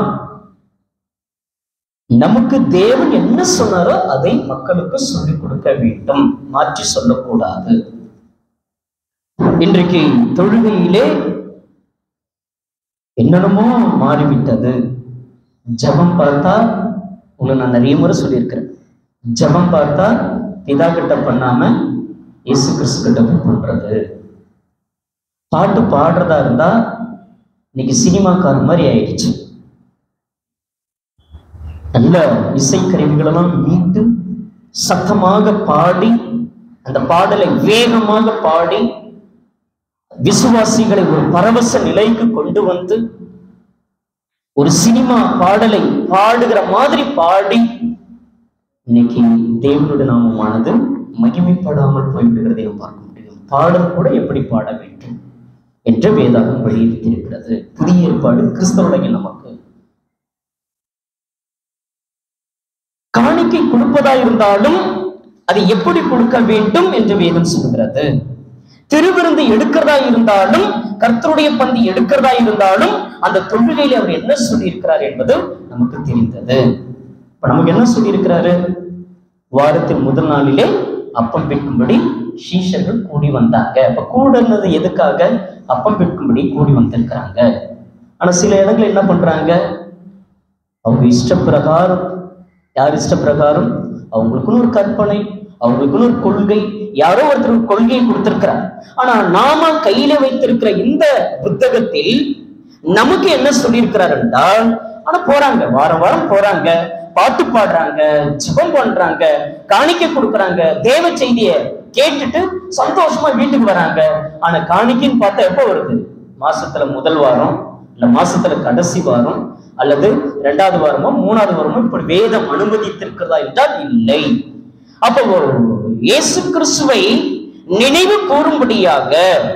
நமக்கு தேவன் என்ன சொன்னாரோ அதை மக்களுக்கு சொல்லிக் கொடுக்க வேண்டும், மாற்றி சொல்லக்கூடாது. இன்றைக்கு தொழுகையிலே என்னென்னமோ மாறிவிட்டது. ஜபம் பார்த்தா, உங்களை நான் நிறைய முறை சொல்லியிருக்கிறேன், ஜபம் பார்த்தா பிதா கிட்ட பண்ணாம இயேசு கிறிஸ்து கிட்ட பண்றது. பாட்டு பாடுறதா இருந்தா இன்னைக்கு சினிமாக்கார மாதிரி ஆயிடுச்சு. நல்ல இசைக்கருவிகளெல்லாம் மீட்டு சத்தமாக பாடி, அந்த பாடலை வேகமாக பாடி விசுவாசிகளை ஒரு பரவச நிலைக்கு கொண்டு வந்து ஒரு சினிமா பாடலை பாடுகிற மாதிரி பாடி இன்னைக்கு தேவனுடைய நாமமானது மகிமைப்படாமல் போய்விடுகிறதை நாம் பார்க்க முடியும். பாடல் கூட எப்படி பாட வேண்டும் என்று வேதாகம் வலியுறுத்தியிருக்கிறது. புதிய ஏற்பாடு கிறிஸ்தவனுடைய நமக்கு காணிக்கை கொடுப்பதா இருந்தாலும் அதை எப்படி கொடுக்க வேண்டும் என்று வேதம் சொல்கிறது. திருவிருந்து எடுக்கிறதா இருந்தாலும், கர்த்தருடைய பந்தி எடுக்கிறதா இருந்தாலும் அந்த தொழுகையில அவர் என்ன சொல்லியிருக்கிறார் என்பது நமக்கு தெரிந்தது. இப்ப நமக்கு என்ன சொல்லியிருக்கிறாரு? வாரத்தின் முதல் நாளிலே அப்பம் பிற்கும்படி சீஷர்கள் கூடி வந்தாங்க. அப்ப கூடுனது எதுக்காக? அப்பம் பிற்கும்படி கூடி வந்திருக்கிறாங்க. ஆனா சில இடங்கள் என்ன பண்றாங்க? அவங்க இஷ்டப்பிரகாரம், யார் இஷ்டப்பிரகாரம்? அவங்களுக்குன்னு ஒரு கற்பனை, அவங்களுக்குன்னு ஒரு கொள்கை, யாரோ ஒருத்தர் கொள்கையை கொடுத்திருக்கிறார். ஆனா நாம கையில வைத்திருக்கிற இந்த புத்தகத்தில் நமக்கு என்ன சொல்லியிருக்கிறார் என்றால், ஆனா போறாங்க, வாரம் வாரம் போறாங்க, பாட்டு பாடுறாங்க, ஜெபம் பண்றாங்க, காணிக்கை கொடுக்குறாங்க, தேவ செய்தியை கேட்டுட்டு சந்தோஷமா வீட்டுக்கு வராங்க. ஆனா காணிக்கைன்னு பார்த்தா எப்ப வருது? மாசத்துல முதல் வாரம், இல்ல மாசத்துல கடைசி வாரம், அல்லது 2வது வாரமோ 3வது வாரமோ இப்படி வேதம் அனுமதித்திருக்கிறதா என்றால் இல்லை. அப்போ இயேசு கிறிஸ்துவை நினைவு கூறும்படியாக,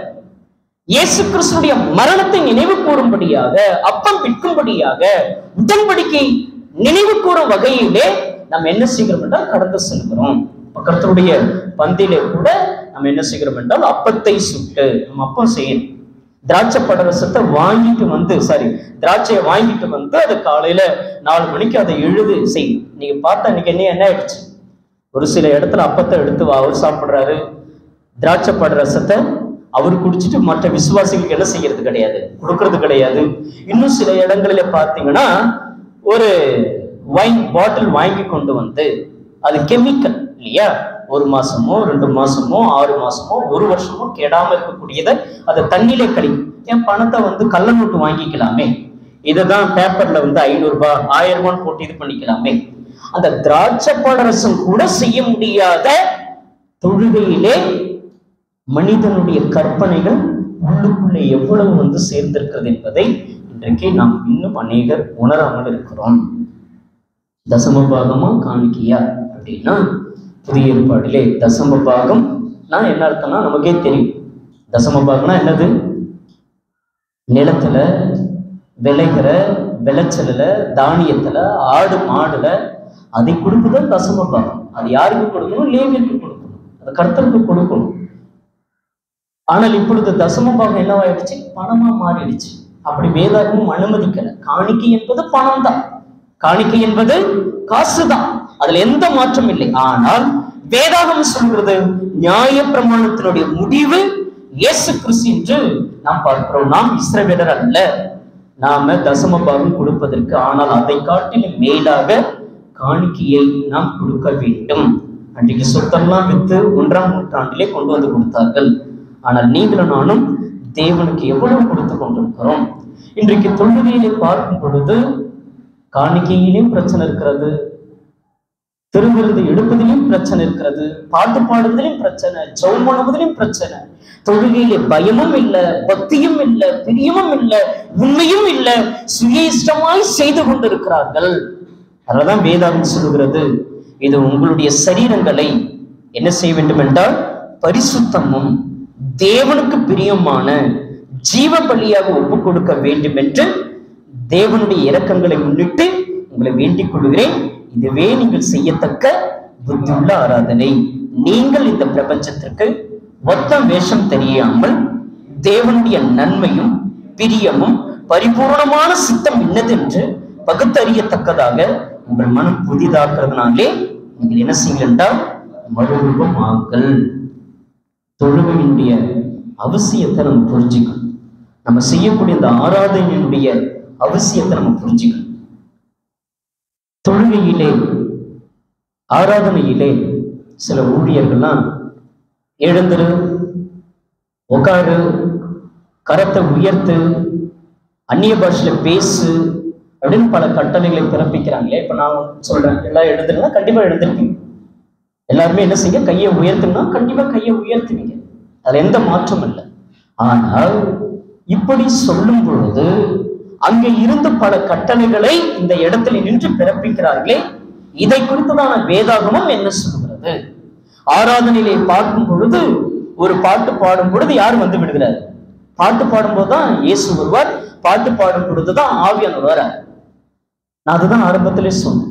இயேசு கிறிஸ்துடைய மரணத்தை நினைவு கூறும்படியாக, அப்பம் பிற்கும்படியாக, உடன்படிக்கை நினைவு கூறும் வகையிலே நாம் என்ன செய்கிறோம் என்றால் கடந்து செல்கிறோம். கர்த்தருடைய பந்தியிலே கூட நம்ம என்ன செய்கிறோம் என்றால் அப்பத்தை சுட்டு நம்ம அப்பம் செய்யணும். திராட்சை படரசத்தை வாங்கிட்டு வந்து, திராட்சையை வாங்கிட்டு வந்து அது காலையில 4 மணிக்கு அதை எழுது செய்யும். நீங்க பார்த்தா இன்னைக்கு என்ன ஆயிடுச்சு? ஒரு சில இடத்துல அப்பத்தை எடுத்து அவர் சாப்பிடுறாரு, திராட்சை படரசத்தை அவர் குடிச்சிட்டு மற்ற விசுவாசிகளுக்கு என்ன செய்யறது கிடையாது, கொடுக்கறது கிடையாது. இன்னும் சில இடங்களில பார்த்தீங்கன்னா ஒரு வைன் பாட்டில் வாங்கி கொண்டு வந்து, அது கெமிக்கல் இல்லையா, 1 மாசமோ 2 மாசமோ 6 மாசமோ 1 வருஷமோ கெடாம இருக்கக்கூடியதை அதை தண்ணியிலே கழிக்கும். என் பணத்தை வந்து கள்ள நோட்டு வாங்கிக்கலாமே, இதுதான் பேப்பர்ல வந்து 500 ரூபாய் 1000 ரூபான்னு போட்டு இது பண்ணிக்கலாமே. அந்த திராட்சை பழரசம் கூட செய்ய முடியாத தொழுகையிலே மனிதனுடைய கற்பனைகள் உள்ளுக்குள்ளே எவ்வளவு வந்து சேர்ந்திருக்கிறது என்பதை இன்றைக்கு நாம் இன்னும் அநேகர் உணராமல் இருக்கிறோம். தசம பாகமா காணிக்கையா அப்படின்னா, புதிய ஏற்பாடிலே தசம பாகம் நான் என்ன அர்த்தம்னா நமக்கே தெரியும். தசம பாகம்னா என்னது? நிலத்துல விளைகிற விளைச்சல, தானியத்துல, ஆடு மாடுல அதை கொடுக்குதான் தசம பாகம். அது யாருக்கு கொடுக்கணும்? லேவியருக்கு கொடுக்கணும், அது கர்த்தருக்கு கொடுக்கணும். ஆனால் இப்பொழுது தசம பாகம் என்னவாயிடுச்சு? பணமா மாறிடுச்சு. அப்படி வேதாகமும் அனுமதிக்கல. காணிக்கை என்பது பணம் தான், காணிக்கை என்பது காசுதான், அதுல எந்த மாற்றம் இல்லை. ஆனால் வேதாகம் சொல்கிறது நியாய பிரமாணத்தினுடைய முடிவு இயேசு கிறிஸ்து என்று நாம் பார்க்கிறோம். நாம் இஸ்ரவேலர் அல்ல, நாம தசம பாகம் கொடுப்பதற்கு. ஆனால் அதை காட்டிலும் மேலாக காணிக்கையை நாம் கொடுக்க வேண்டும். அன்றைக்கு சொத்தெல்லாம் வித்து 1ஆம் நூற்றாண்டிலே கொண்டு வந்து கொடுத்தார்கள். ஆனால் நீங்களும் நானும் தேவனுக்கு எவ்வளவு கொடுத்து கொண்டிருக்கிறோம்? இன்றைக்கு தொழுகையிலே பார்க்கும் பொழுது காணிக்கையிலும் பிரச்சனை இருக்கிறது, திருவிருந்து எடுப்பதிலும் பிரச்சனை இருக்கிறது, பாட்டு பாடுவதிலும் பிரச்சனை, ஜெபம் பண்ணுவதிலும் பிரச்சனை. தொழுகையிலே பயமும் இல்லை, பக்தியும் இல்லை, பிரியமும் இல்லை, உண்மையும் இல்லை, சுய இஷ்டமாய் செய்து கொண்டிருக்கிறார்கள். அதனால்தான் வேதாகம் சொல்லுகிறது, இது உங்களுடைய சரீரங்களை என்ன செய்ய வேண்டும் என்றால் பரிசுத்தமும் தேவனுக்கு பிரியமான ஜீவ பலியாக ஒப்புக் கொடுக்க வேண்டும் என்று தேவனுடைய இரக்கங்களை முன்னிட்டு உங்களை வேண்டிக் கொள்கிறேன். இதுவே நீங்கள் செய்யத்தக்க புத்தியுள்ள ஆராதனை. நீங்கள் இந்த பிரபஞ்சத்திற்கு ஒத்த வேஷம் தெரியாமல் தேவனுடைய நன்மையும் பிரியமும் பரிபூர்ணமான சித்தம் என்னதென்று பகுத்தறியத்தக்கதாக உங்கள் மனம் புதிதாக்குறதுனாலே நீங்கள் என்ன செய்யுங்கள் என்றால் மறுரூபம் ஆங்கள். தொழுகையினுடைய அவசியத்தை நம்ம புரிஞ்சுக்கணும். நம்ம செய்யக்கூடிய இந்த ஆராதனையினுடைய அவசியத்தை நம்ம புரிஞ்சுக்கணும். தொழுகையிலே, ஆராதனையிலே சில ஊழியர்கள்லாம் எழுந்துரு, உட்காரு, கரத்தை உயர்த்து, அந்நிய பாஷையில பேசு அப்படின்னு பல கட்டளைகளை பிறப்பிக்கிறாங்களே. இப்ப நான் சொல்றேன், எல்லாம் எழுதுனா கண்டிப்பா எழுந்திருப்பீங்க. எல்லாருமே என்ன செய்ய, கையை உயர்த்துனா கண்டிப்பா கையை உயர்த்துவீங்க, அதுல எந்த மாற்றம் இல்லை. ஆனால் இப்படி சொல்லும் பொழுது அங்கே இருந்து பல கட்டளைகளை இந்த இடத்துல நின்று பிறப்பிக்கிறார்களே, இதை குறித்துதான வேதாகமம் என்ன சொல்கிறது? ஆராதனையிலே பார்க்கும் பொழுது ஒரு பாட்டு பாடும் பொழுது யார் வந்து விடுகிறார்? பாட்டு பாடும்போதுதான் இயேசு வருவார், பாட்டு பாடும் பொழுதுதான் ஆவியானவர் வரார். நான் அதுதான் ஆரம்பத்திலே சொன்னேன்.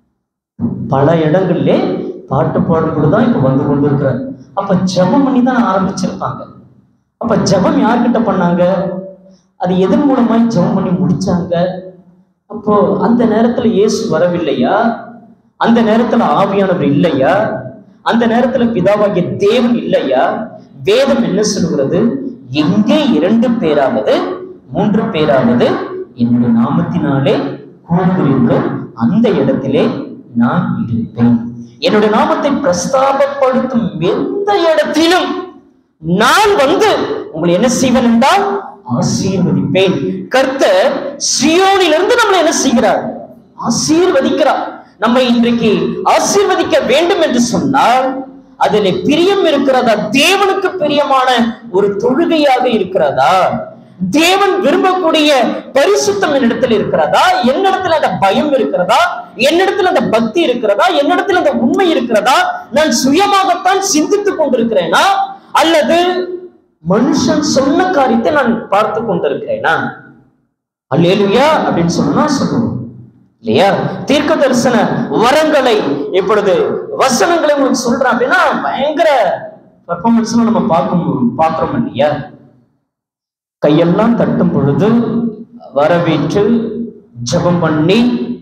பல இடங்களிலே பாட்டு பாடும் பொழுதுதான் இப்ப வந்து கொண்டு இருக்கிறார். அப்ப ஜெபம் பண்ணி தான் ஆரம்பிச்சிருப்பாங்க. அப்ப ஜெபம் யார்கிட்ட பண்ணாங்க? அது எதன் மூலமாய் ஜெபம் பண்ணி முடிச்சாங்க? அப்போ அந்த நேரத்துல இயேசு வரவில்லையா? அந்த நேரத்துல ஆவியானவர் இல்லையா? அந்த நேரத்துல பிதாவாகிய தேவன் இல்லையா? வேதம் என்ன சொல்கிறது? எங்கே 2 பேராவது 3 பேராவது என்னுடைய நாமத்தினாலே கூடுகிறீர்களோ அந்த இடத்திலே நான் இருப்பேன். என்னுடைய நாமத்தை பிரஸ்தாபப்படுத்தும் எந்த இடத்திலும் நான் வந்து உங்களை என்ன செய்வேன் என்றால் ஆசீர்வதிப்பேன். கர்த்தர் சீயோனிலிருந்து நம்மளை என்ன செய்கிறார்? ஆசீர்வதிக்கிறார். நம்மை இன்றைக்கு ஆசீர்வதிக்க வேண்டும் என்று சொன்னால் அதிலே பிரியம் இருக்கிறதா? தேவனுக்கு பிரியமான ஒரு தொழுகையாக இருக்கிறதா? தேவன் விரும்பக்கூடிய பரிசுத்தம் என்னிடத்தில் இருக்கிறதா? என்னிடத்துல அந்த பயம் இருக்கிறதா? என்னிடத்துல அந்த பக்தி இருக்கிறதா? என்னிடத்துல அந்த உண்மை இருக்கிறதா? நான் சுயமாகத்தான் சிந்தித்துக் கொண்டிருக்கிறேனா, அல்லது மனுஷன் சொன்ன காரியத்தை நான் பார்த்து கொண்டிருக்கிறேனா? அல்லேலூயா அப்படின்னு சொன்னா சொல்லுவோம் இல்லையா? தீர்க்க தரிசன வரங்களை இப்பொழுது வசனங்களை உங்களுக்கு சொல்றேன் அப்படின்னா பயங்கர பெர்ஃபார்மன்ஸ் நம்ம பார்க்கிறோம் இல்லையா? கையெல்லாம் தட்டும் பொழுது வரவேற்று ஜெபம் பண்ணி,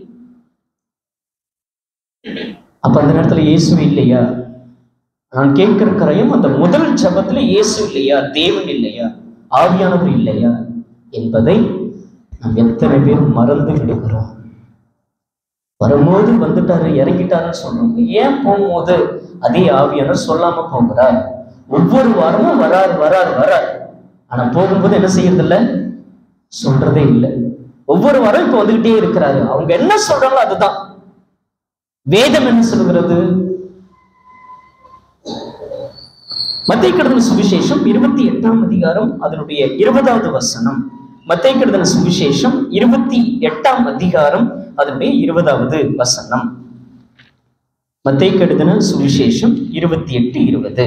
அப்ப அந்த நேரத்துல இயேசு இல்லையா? நான் கேட்கிற கரையும் அந்த முதல் ஜெபத்துல இயேசு இல்லையா? தேவன் இல்லையா? ஆவியானவர் இல்லையா என்பதை நாம் எத்தனை பேர் மறந்து விடுகிறோம். வரும்போது வந்துட்டாரு, இறங்கிட்டாருன்னு சொல்றாங்க. ஏன் போகும்போது அதே ஆவியானவர் சொல்லாம போகிறார்? ஒவ்வொரு வாரமும் வரார். ஆனா போகும்போது என்ன செய்யறது இல்லை, சொல்றதே இல்லை. ஒவ்வொரு வாரம் இப்ப வந்துகிட்டே இருக்கிறாரு. அவங்க என்ன சொல்றாங்களோ அதுதான். வேதம் என்ன சொல்கிறது? மத்தேயு எழுதின சுவிசேஷம் 28ஆம் அதிகாரம் அதனுடைய 20வது வசனம். மத்தேயு எழுதின சுவிசேஷம் 28ஆம் அதிகாரம் அதனுடைய 20வது வசனம். மத்தேயு எழுதின சுவிசேஷம் 28:20.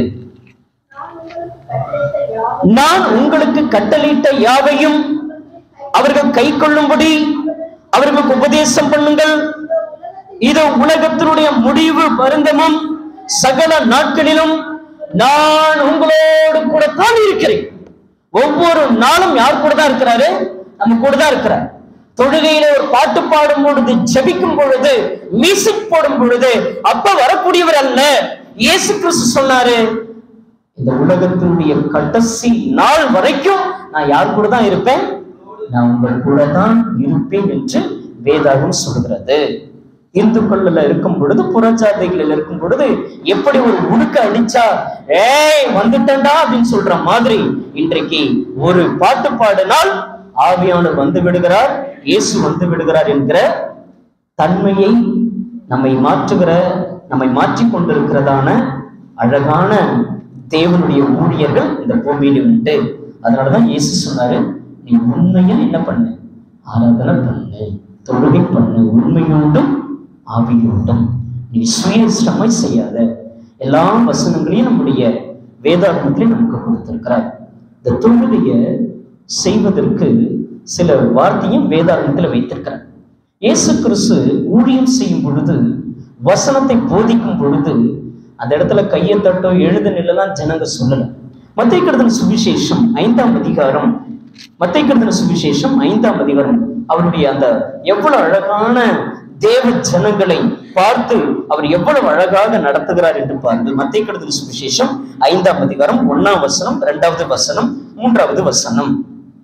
நான் உங்களுக்கு கட்டளையிட்ட யாவையும் அவர்கள் கை கொள்ளும்படி அவர்களுக்கு உபதேசம் பண்ணுங்கள். இது உலகத்தினுடைய முடிவு பருந்தமும் சகல நாட்களிலும் நான் உங்களோடு கூட தான் இருக்கிறேன். ஒவ்வொரு நாளும் யார் கூட தான் இருக்கிறாரு? நம்ம கூட தான் இருக்கிறார். தொழுகையில ஒரு பாட்டு பாடும் பொழுது, ஜெபிக்கும் பொழுது, மியூசிக் போடும் பொழுது அப்ப வரக்கூடியவர் அல்ல. இயேசு கிறிஸ்து சொன்னாரு, இந்த உலகத்தினுடைய கடைசி நாள் வரைக்கும் நான் யார் கூட தான் இருப்பேன்? நான் உங்கள் கூட தான் இருப்பேன் என்று வேதாகம் சொல்கிறது. இந்துக்கள்ல இருக்கும் பொழுது, புறஜாதிகளில் இருக்கும் பொழுது எப்படி ஒரு உடுக்க அடிச்சா ஏய் வந்துட்டா அப்படின்னு சொல்ற மாதிரி இன்றைக்கு ஒரு பாட்டு பாடினால் ஆவியானவர் வந்து விடுகிறார், இயேசு வந்து விடுகிறார் என்கிற தன்மையை நம்மை மாற்றிக் கொண்டிருக்கிறதான அழகான தேவனுடைய ஊழியர்கள் இந்த பூமியில உண்டு. அதனாலதான் இயேசு சொன்னாரு, நீ உண்மையா என்ன பண்ணு? ஆராதனை பண்ணு, தொழுகை பண்ணு, உண்மையோடும் ஆவியோடும். நீ சுயஸ்டமாய் செய்யாத. எல்லா வசனங்களையும் நம்முடைய வேதாகமத்திலே நமக்கு கொடுத்திருக்கிறார். இந்த தொழுகையை செய்வதற்கு சில வார்த்தையும் வேதாகமத்துல வைத்திருக்கிறார். இயேசு கிறிஸ்து ஊழியம் செய்யும் பொழுது, வசனத்தை போதிக்கும் பொழுது அந்த இடத்துல கையை தட்டோ எழுத நில்லாம் ஜனங்க சொல்லல. மத்தேயு எழுதின சுவிசேஷம் 5ஆம் அதிகாரம், மத்தேயு எழுதின சுவிசேஷம் 5ஆம் அதிகாரம் அவருடைய அந்த எவ்வளவு அழகான தேவ ஜனங்களை பார்த்து அவர் எவ்வளவு அழகாக நடத்துகிறார் என்று பாருங்கள். மத்தேயு எழுதின சுவிசேஷம் 5ஆம் அதிகாரம் 1ஆம் வசனம், 2வது வசனம், 3வது வசனம்.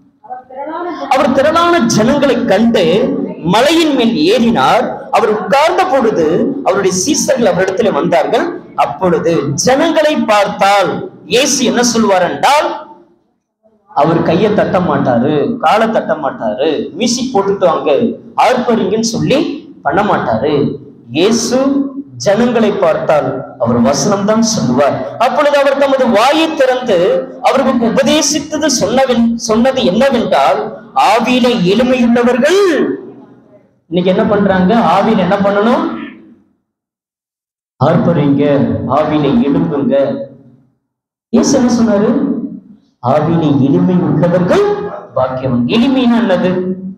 அவர் திரளான ஜனங்களை கண்டு மலையின் மேல் ஏறினார். அவர் உட்கார்ந்த பொழுது அவருடைய சீசர்கள் அவரிடத்தில் வந்தார்கள். அப்பொழுது ஜனங்களை பார்த்தால் இயேசு என்ன சொல்வார் என்றால், அவர் கையை தட்ட மாட்டாரு, காலை தட்ட மாட்டாரு, மியூசிக் போட்டுட்டு வாங்க ஆர்ப்பரிங்கன்னு சொல்லி பண்ண மாட்டாரு. இயேசு ஜனங்களை பார்த்தால் அவர் வசனம் தான் சொல்லுவார். அப்பொழுது அவர் தமது வாயை திறந்து அவர்களுக்கு உபதேசித்தது சொன்னது என்னவென்றால், ஆவியிலே எளிமையுள்ளவர்கள். இன்னைக்கு என்ன பண்றாங்க? ஆவியில என்ன பண்ணணும்? ஆர்ப்பரிங்க, ஆவியிலே எழும்புங்க. இயேசு என்ன சொன்னாரு? ஆவியிலே எளிமை உள்ளவர்கள் பாக்கியம். எளிமைன்னா என்னது?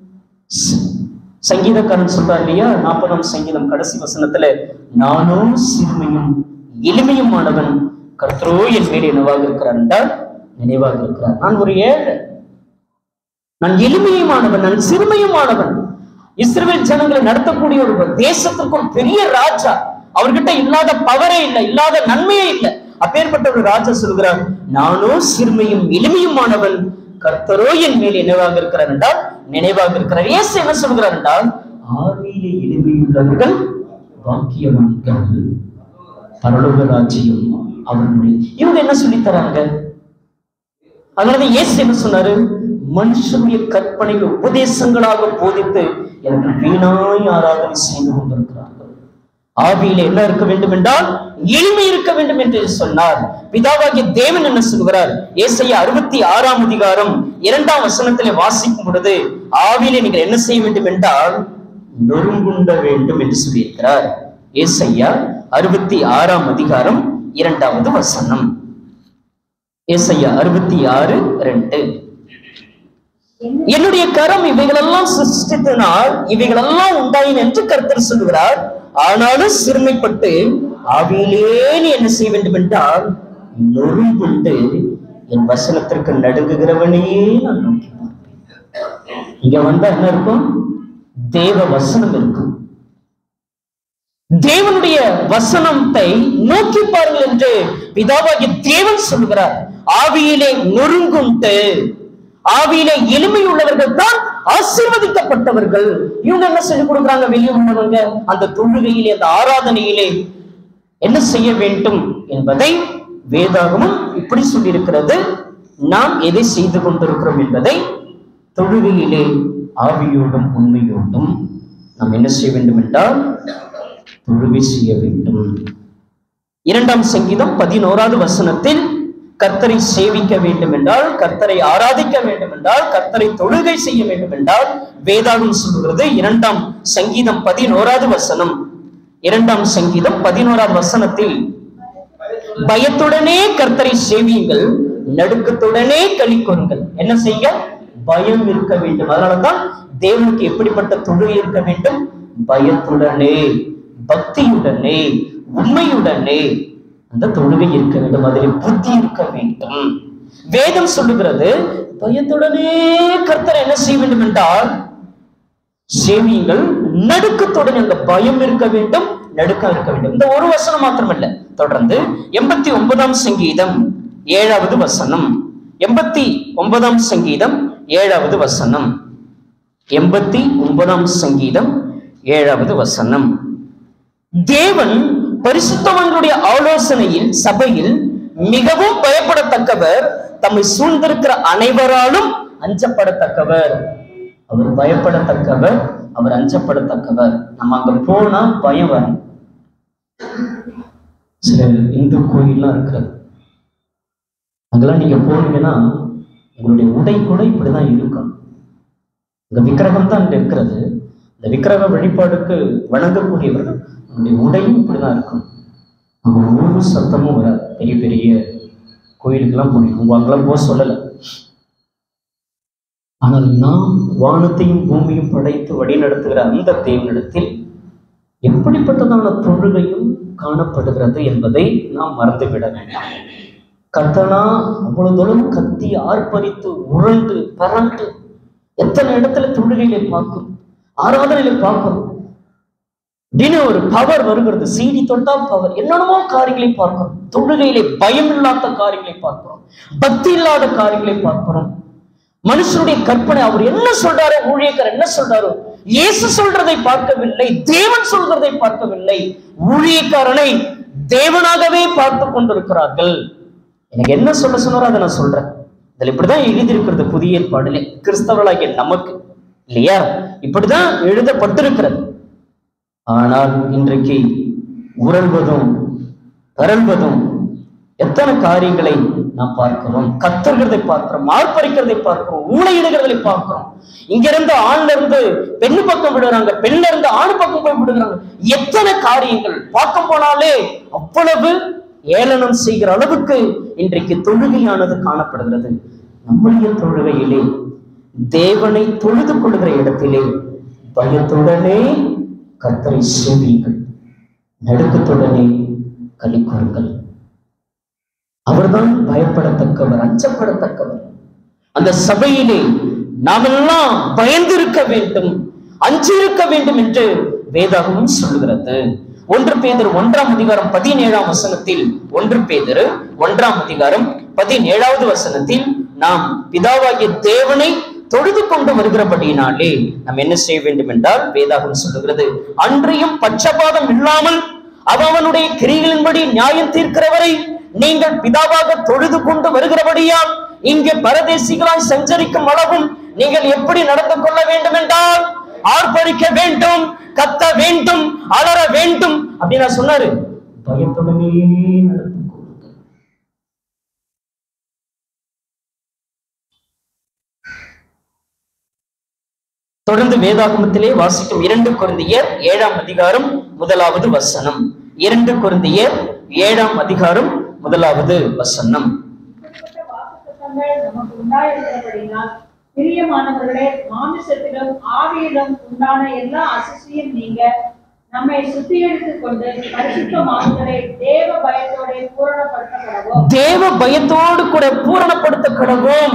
சங்கீதக்காரன் சொல்றார் இல்லையா, 40ஆம் சங்கீதம் கடைசி வசனத்துல, நானும் சிறுமையும் எளிமையுமானவன், கர்த்தரோ என் மேல் என்னவாக இருக்கிறார் என்றால் நினைவாக இருக்கிறார். நான் ஒரு ஏழை, நான் எளிமையுமானவன், நான் சிறுமையுமானவன். இஸ்ரவேல் ஜனங்களை நடத்தக்கூடிய ஒரு தேசத்துக்கு ஒரு பெரிய ராஜா, அவர்கிட்ட இல்லாத பவரே இல்லை, இல்லாத நன்மையே இல்லை. அப்பேற்பட்ட ஒரு ராஜா சொல்கிறார், நானும் சிறுமையும் எளிமையுமானவன், கர்த்தரோ என் மேல் என்னவாக இருக்கிறார் என்றால் நினைவாக இருக்கிறார். இயேசு என்ன சொல்கிறார் என்றால், ஆவியிலே எளிமையுள்ளவர்கள் பாக்கியவான்கள், பரலோக ராஜ்யம் அவர்களுடைய. இவங்க என்ன சொல்லி தராங்க? அதனால இயேசு என்ன சொன்னாரு? மனுஷனுடைய கற்பனைகள் உபதேசங்களாக போதித்து எனக்கு வீணாய் ஆராதனை செய்து கொண்டிருக்கிறார்கள். ஆவியிலே என்ன இருக்க வேண்டும் என்றால் எளிமை இருக்க வேண்டும் என்று சொன்னார். பிதாவாகிய தேவன் என்ன சொல்கிறார்? ஏசாயா 66ஆம் அதிகாரம் 2ஆம் வசனத்திலே வாசிக்கும் பொழுது, ஆவியிலே நீங்கள் என்ன செய்ய வேண்டும் என்றால் நொறுங்குண்ட வேண்டும் என்று சொல்லியிருக்கிறார். ஏசாயா 66ஆம் அதிகாரம் 2வது வசனம். ஏசாயா 66:2. என்னுடைய கரம் இவைகளெல்லாம் சிருஷ்டித்தனால் இவைகளெல்லாம் உண்டாயின் என்று கர்த்தர் சொல்கிறார். ஆனாலும் சிறுமைப்பட்டு ஆவியிலே நீ என்ன செய்ய வேண்டும் என்றால் நொறுங்குண்டு என் வசனத்திற்கு நடுங்குகிறவனையே நான் நோக்கி பார்ப்பேன். இங்க வந்தா என்ன இருக்கும்? தேவ வசனம் இருக்கும். தேவனுடைய வசனத்தை நோக்கி பாருங்கள் என்று பிதாவாகிய தேவன் சொல்கிறார். ஆவியிலே நொறுங்குண்டு, ஆவியிலே எளிமை உள்ளவர்கள் தான் ஆசீர்வதிக்கப்பட்டவர்கள். இவங்க என்ன சொல்லி கொடுக்குறாங்க? வெளியே உள்ளவங்க அந்த தொழுகையிலே, அந்த ஆராதனையிலே என்ன செய்ய வேண்டும் என்பதை வேதாகமும் இப்படி சொல்லியிருக்கிறது. நாம் எதை செய்து கொண்டிருக்கிறோம் என்பதை தொழுகையிலே ஆவியோடும் உண்மையோடும் நாம் என்ன செய்ய வேண்டும் என்றால் தொழுகை செய்ய வேண்டும். 2ஆம் சங்கீதம் 11வது வசனத்தில் கர்த்தரை சேவிக்க வேண்டும் என்றால், கர்த்தரை ஆராதிக்க வேண்டும் என்றால், கர்த்தரை தொழுகை செய்ய வேண்டும் என்றால் வேதாகம் சொல்லுகிறது. 2ஆம் சங்கீதம் 11வது வசனம், 2ஆம் சங்கீதம் 11வது வசனத்தில், பயத்துடனே கர்த்தரை சேவியுங்கள், நடுக்கத்துடனே களி கூறுங்கள். என்ன செய்ய? பயம் இருக்க வேண்டும். அதனாலதான் தேவனுக்கு எப்படிப்பட்ட தொழுகை இருக்க வேண்டும்? பயத்துடனே, பக்தியுடனே, உண்மையுடனே அந்த தொழுகை இருக்க வேண்டும். அதில் புத்தி இருக்க வேண்டும். வேதம் சொல்லுகிறது, பயத்துடனே கர்த்தர் என்ன செய்ய வேண்டும் என்றால் சேவியுங்கள், நடுக்கத்துடன். அந்த பயம் இருக்க வேண்டும், நடுக்கம் இருக்க வேண்டும். இந்த ஒரு வசனம் மாத்திரமல்ல, தொடர்ந்து 89ஆம் சங்கீதம் 7வது வசனம், 89ஆம் சங்கீதம் 7வது வசனம், 89ஆம் சங்கீதம் 7வது வசனம். தேவன் பரிசுத்தவான்களுடைய ஆலோசனையில் சபையில் மிகவும் பயப்படத்தக்கவர், தம்மை சூழ்ந்திருக்கிற அனைவராலும் அஞ்சப்படத்தக்கவர். அவர் பயப்படத்தக்கவர், அவர் அஞ்சப்படத்தக்கவர். நம்ம அங்க போனா பயம் வரும். சில இந்து கோயில்லாம் இருக்கிறது, அங்கெல்லாம் நீங்க போனீங்கன்னா உங்களுடைய உடை கூட இப்படிதான் இருக்கும். இந்த விக்கிரகம் தான் அங்க இருக்கிறது. இந்த விக்கிரக வழிபாடுக்கு வணங்கக்கூடியவர்கள் உங்களுடைய உடையும் இப்படிதான் இருக்கும். அங்க ஒரு சத்தமும் வராது. பெரிய பெரிய கோயிலுக்கெல்லாம் போனீங்க, அங்கெல்லாம் போக சொல்லலை. ஆனால் நாம் வானத்தையும் பூமியும் படைத்து வழி நடத்துகிற அந்த தேவனிடத்தில் எப்படிப்பட்டதான தொழுகையும் காணப்படுகிறது என்பதை நாம் மறந்துவிட வேண்டாம். கத்தனா அவ்வளவு கத்தி ஆர்ப்பரித்து உருண்டு பரண்டு எத்தனை இடத்துல தொழுகையிலே பார்க்கிறோம், ஆராதனையிலே பார்க்கிறோம். தின ஒரு பவர் வருகிறது, சீடி தொட்டா பவர், என்னென்னமோ காரியங்களை பார்க்கிறோம். தொழுகையிலே பயம் இல்லாத காரியங்களை பார்க்கிறோம், பக்தி இல்லாத காரியங்களை பார்க்கிறோம். மனுஷனுடைய கற்பனை, அவர் என்ன சொல்றாரோ, ஊழியக்காரர் என்ன சொல்றாரோ, இயேசு சொல்றதை பார்க்கவில்லை, தேவன் சொல்றதை பார்க்கவில்லை, ஊழியக்காரனை தேவனாகவே பார்த்து கொண்டிருக்கிறார்கள். எனக்கு என்ன சொல்ல சொன்னாரோ அதை நான் சொல்றேன். இதுல இப்படிதான் எழுதியிருக்கிறது புதிய ஏற்பாடுல கிறிஸ்தவர்களாகிய நமக்கு, இல்லையா? இப்படிதான் எழுதப்பட்டிருக்கிறது. ஆனால் இன்றைக்கு உரல்வதும் பரல்வதும் எத்தனை காரியங்களை நாம் பார்க்கிறோம். கத்தர்கிறதை பார்க்கிறோம், ஆர்ப்பரிக்கிறதை பார்க்கிறோம், ஊழையிடுகிறதை பார்க்கிறோம். இங்க இருந்து ஆண்ல இருந்து பெண்ணு பக்கம் விடுறாங்க, பெண்ல இருந்து ஆண் பக்கம் போய் விடுகிறாங்க. எத்தனை காரியங்கள் பார்க்க போனாலே அவ்வளவு ஏளனம் செய்கிற அளவுக்கு இன்றைக்கு தொழுகையானது காணப்படுகிறது. நம்முடைய தொழுகையிலே தேவனை தொழுது கொள்கிற இடத்திலே பயத்துடனே கர்த்தரை சேவியுங்கள், நடுக்கத்துடனே களி கூறுங்கள். அவர்தான் பயப்படத்தக்கவர், அஞ்சப்படத்தக்கவர். அந்த சபையிலே நாமெல்லாம் பயந்திருக்க வேண்டும், அஞ்சிருக்க வேண்டும் என்று வேதாகமும் சொல்லுகிறது. 1 பேதுரு 1ஆம் அதிகாரம் 17ஆம் வசனத்தில், 1 பேதுரு 1ஆம் அதிகாரம் 17வது வசனத்தில் நாம் பிதாவாகிய தேவனை தொழுது கொண்டு வருகிறபடியினாலே நாம் என்ன செய்ய வேண்டும் என்றால் வேதாகம் சொல்லுகிறது, அன்றையும் பட்சபாதம் இல்லாமல் அவனுடைய கிரிகளின்படி நியாயம் தீர்க்கிறவரை நீங்கள் பிதாவாக தொழுது கொண்டு வருகிறபடியால் இங்கே பரதேசிகளாய் சஞ்சரிக்கும் அளவும் நீங்கள் எப்படி நடந்து கொள்ள வேண்டும் என்றால் ஆர்ப்பரிக்க வேண்டும், கத்த வேண்டும், அலற வேண்டும் அப்படின்னு சொன்னாரு. பயத்துடனே நடந்து கொள்ளுங்கள். தொடர்ந்து வேதாகமத்திலே வாசிக்கும் 2 கொரிந்தியர் 7ஆம் அதிகாரம் 1வது வசனம். 2 கொரிந்தியர் 7ஆம் அதிகாரம் 1வது வசனம். நமக்கு உண்டாயிருக்கிறபடினால் பிரியமானவர்களே, மாமிசத்திலும் ஆவியிலும் உண்டான எல்லா அசுசியும் நீங்க நம்மை சுத்திகரித்துக் கொண்டு பரிசுத்தமானவரை தேவ பயத்தோட பூரணப்படுத்தப்படவும், தேவ பயத்தோடு கூட பூரணப்படுத்தப்படவும்.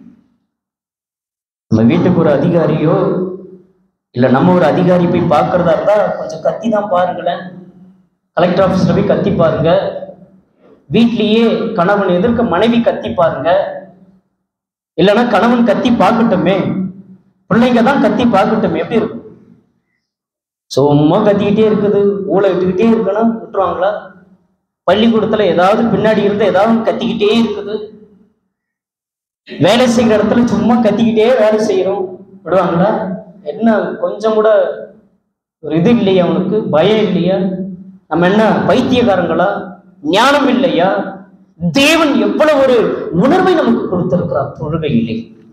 நம்ம வீட்டுக்கு ஒரு அதிகாரியோ இல்ல நம்ம ஒரு அதிகாரி போய் பார்க்கறதா இருந்தா கொஞ்சம் கத்தி தான் பாருங்களேன். கலெக்டர் ஆபீஸ்ல போய் கத்தி பாருங்க, வீட்லயே கணவன் எதிர்க்க மனைவி கத்தி பாருங்க, இல்லைன்னா கணவன் கத்தி பார்க்கட்டுமே, பிள்ளைங்க தான் கத்தி பார்க்கட்டுமே, எப்படி இருக்கும்? சும்மா கத்திக்கிட்டே இருக்குது, ஊழ விட்டுக்கிட்டே இருக்கணும், விட்டுருவாங்களா? பள்ளிக்கூடத்துல ஏதாவது பின்னாடி இருந்து ஏதாவது கத்திக்கிட்டே இருக்குது, வேலை செய்கிற இடத்துல சும்மா கத்திக்கிட்டே வேலை செய்யறோம், விடுவாங்களா? என்ன கொஞ்சம் கூட ஒரு இது இல்லையா? அவனுக்கு பயம் இல்லையா? நம்ம என்ன பைத்தியக்காரங்களா? ஞானம் இல்லையா? தேவன் எவ்வளவு ஒரு உணர்வை நமக்கு கொடுத்திருக்கிறார் தொழுகையிலே.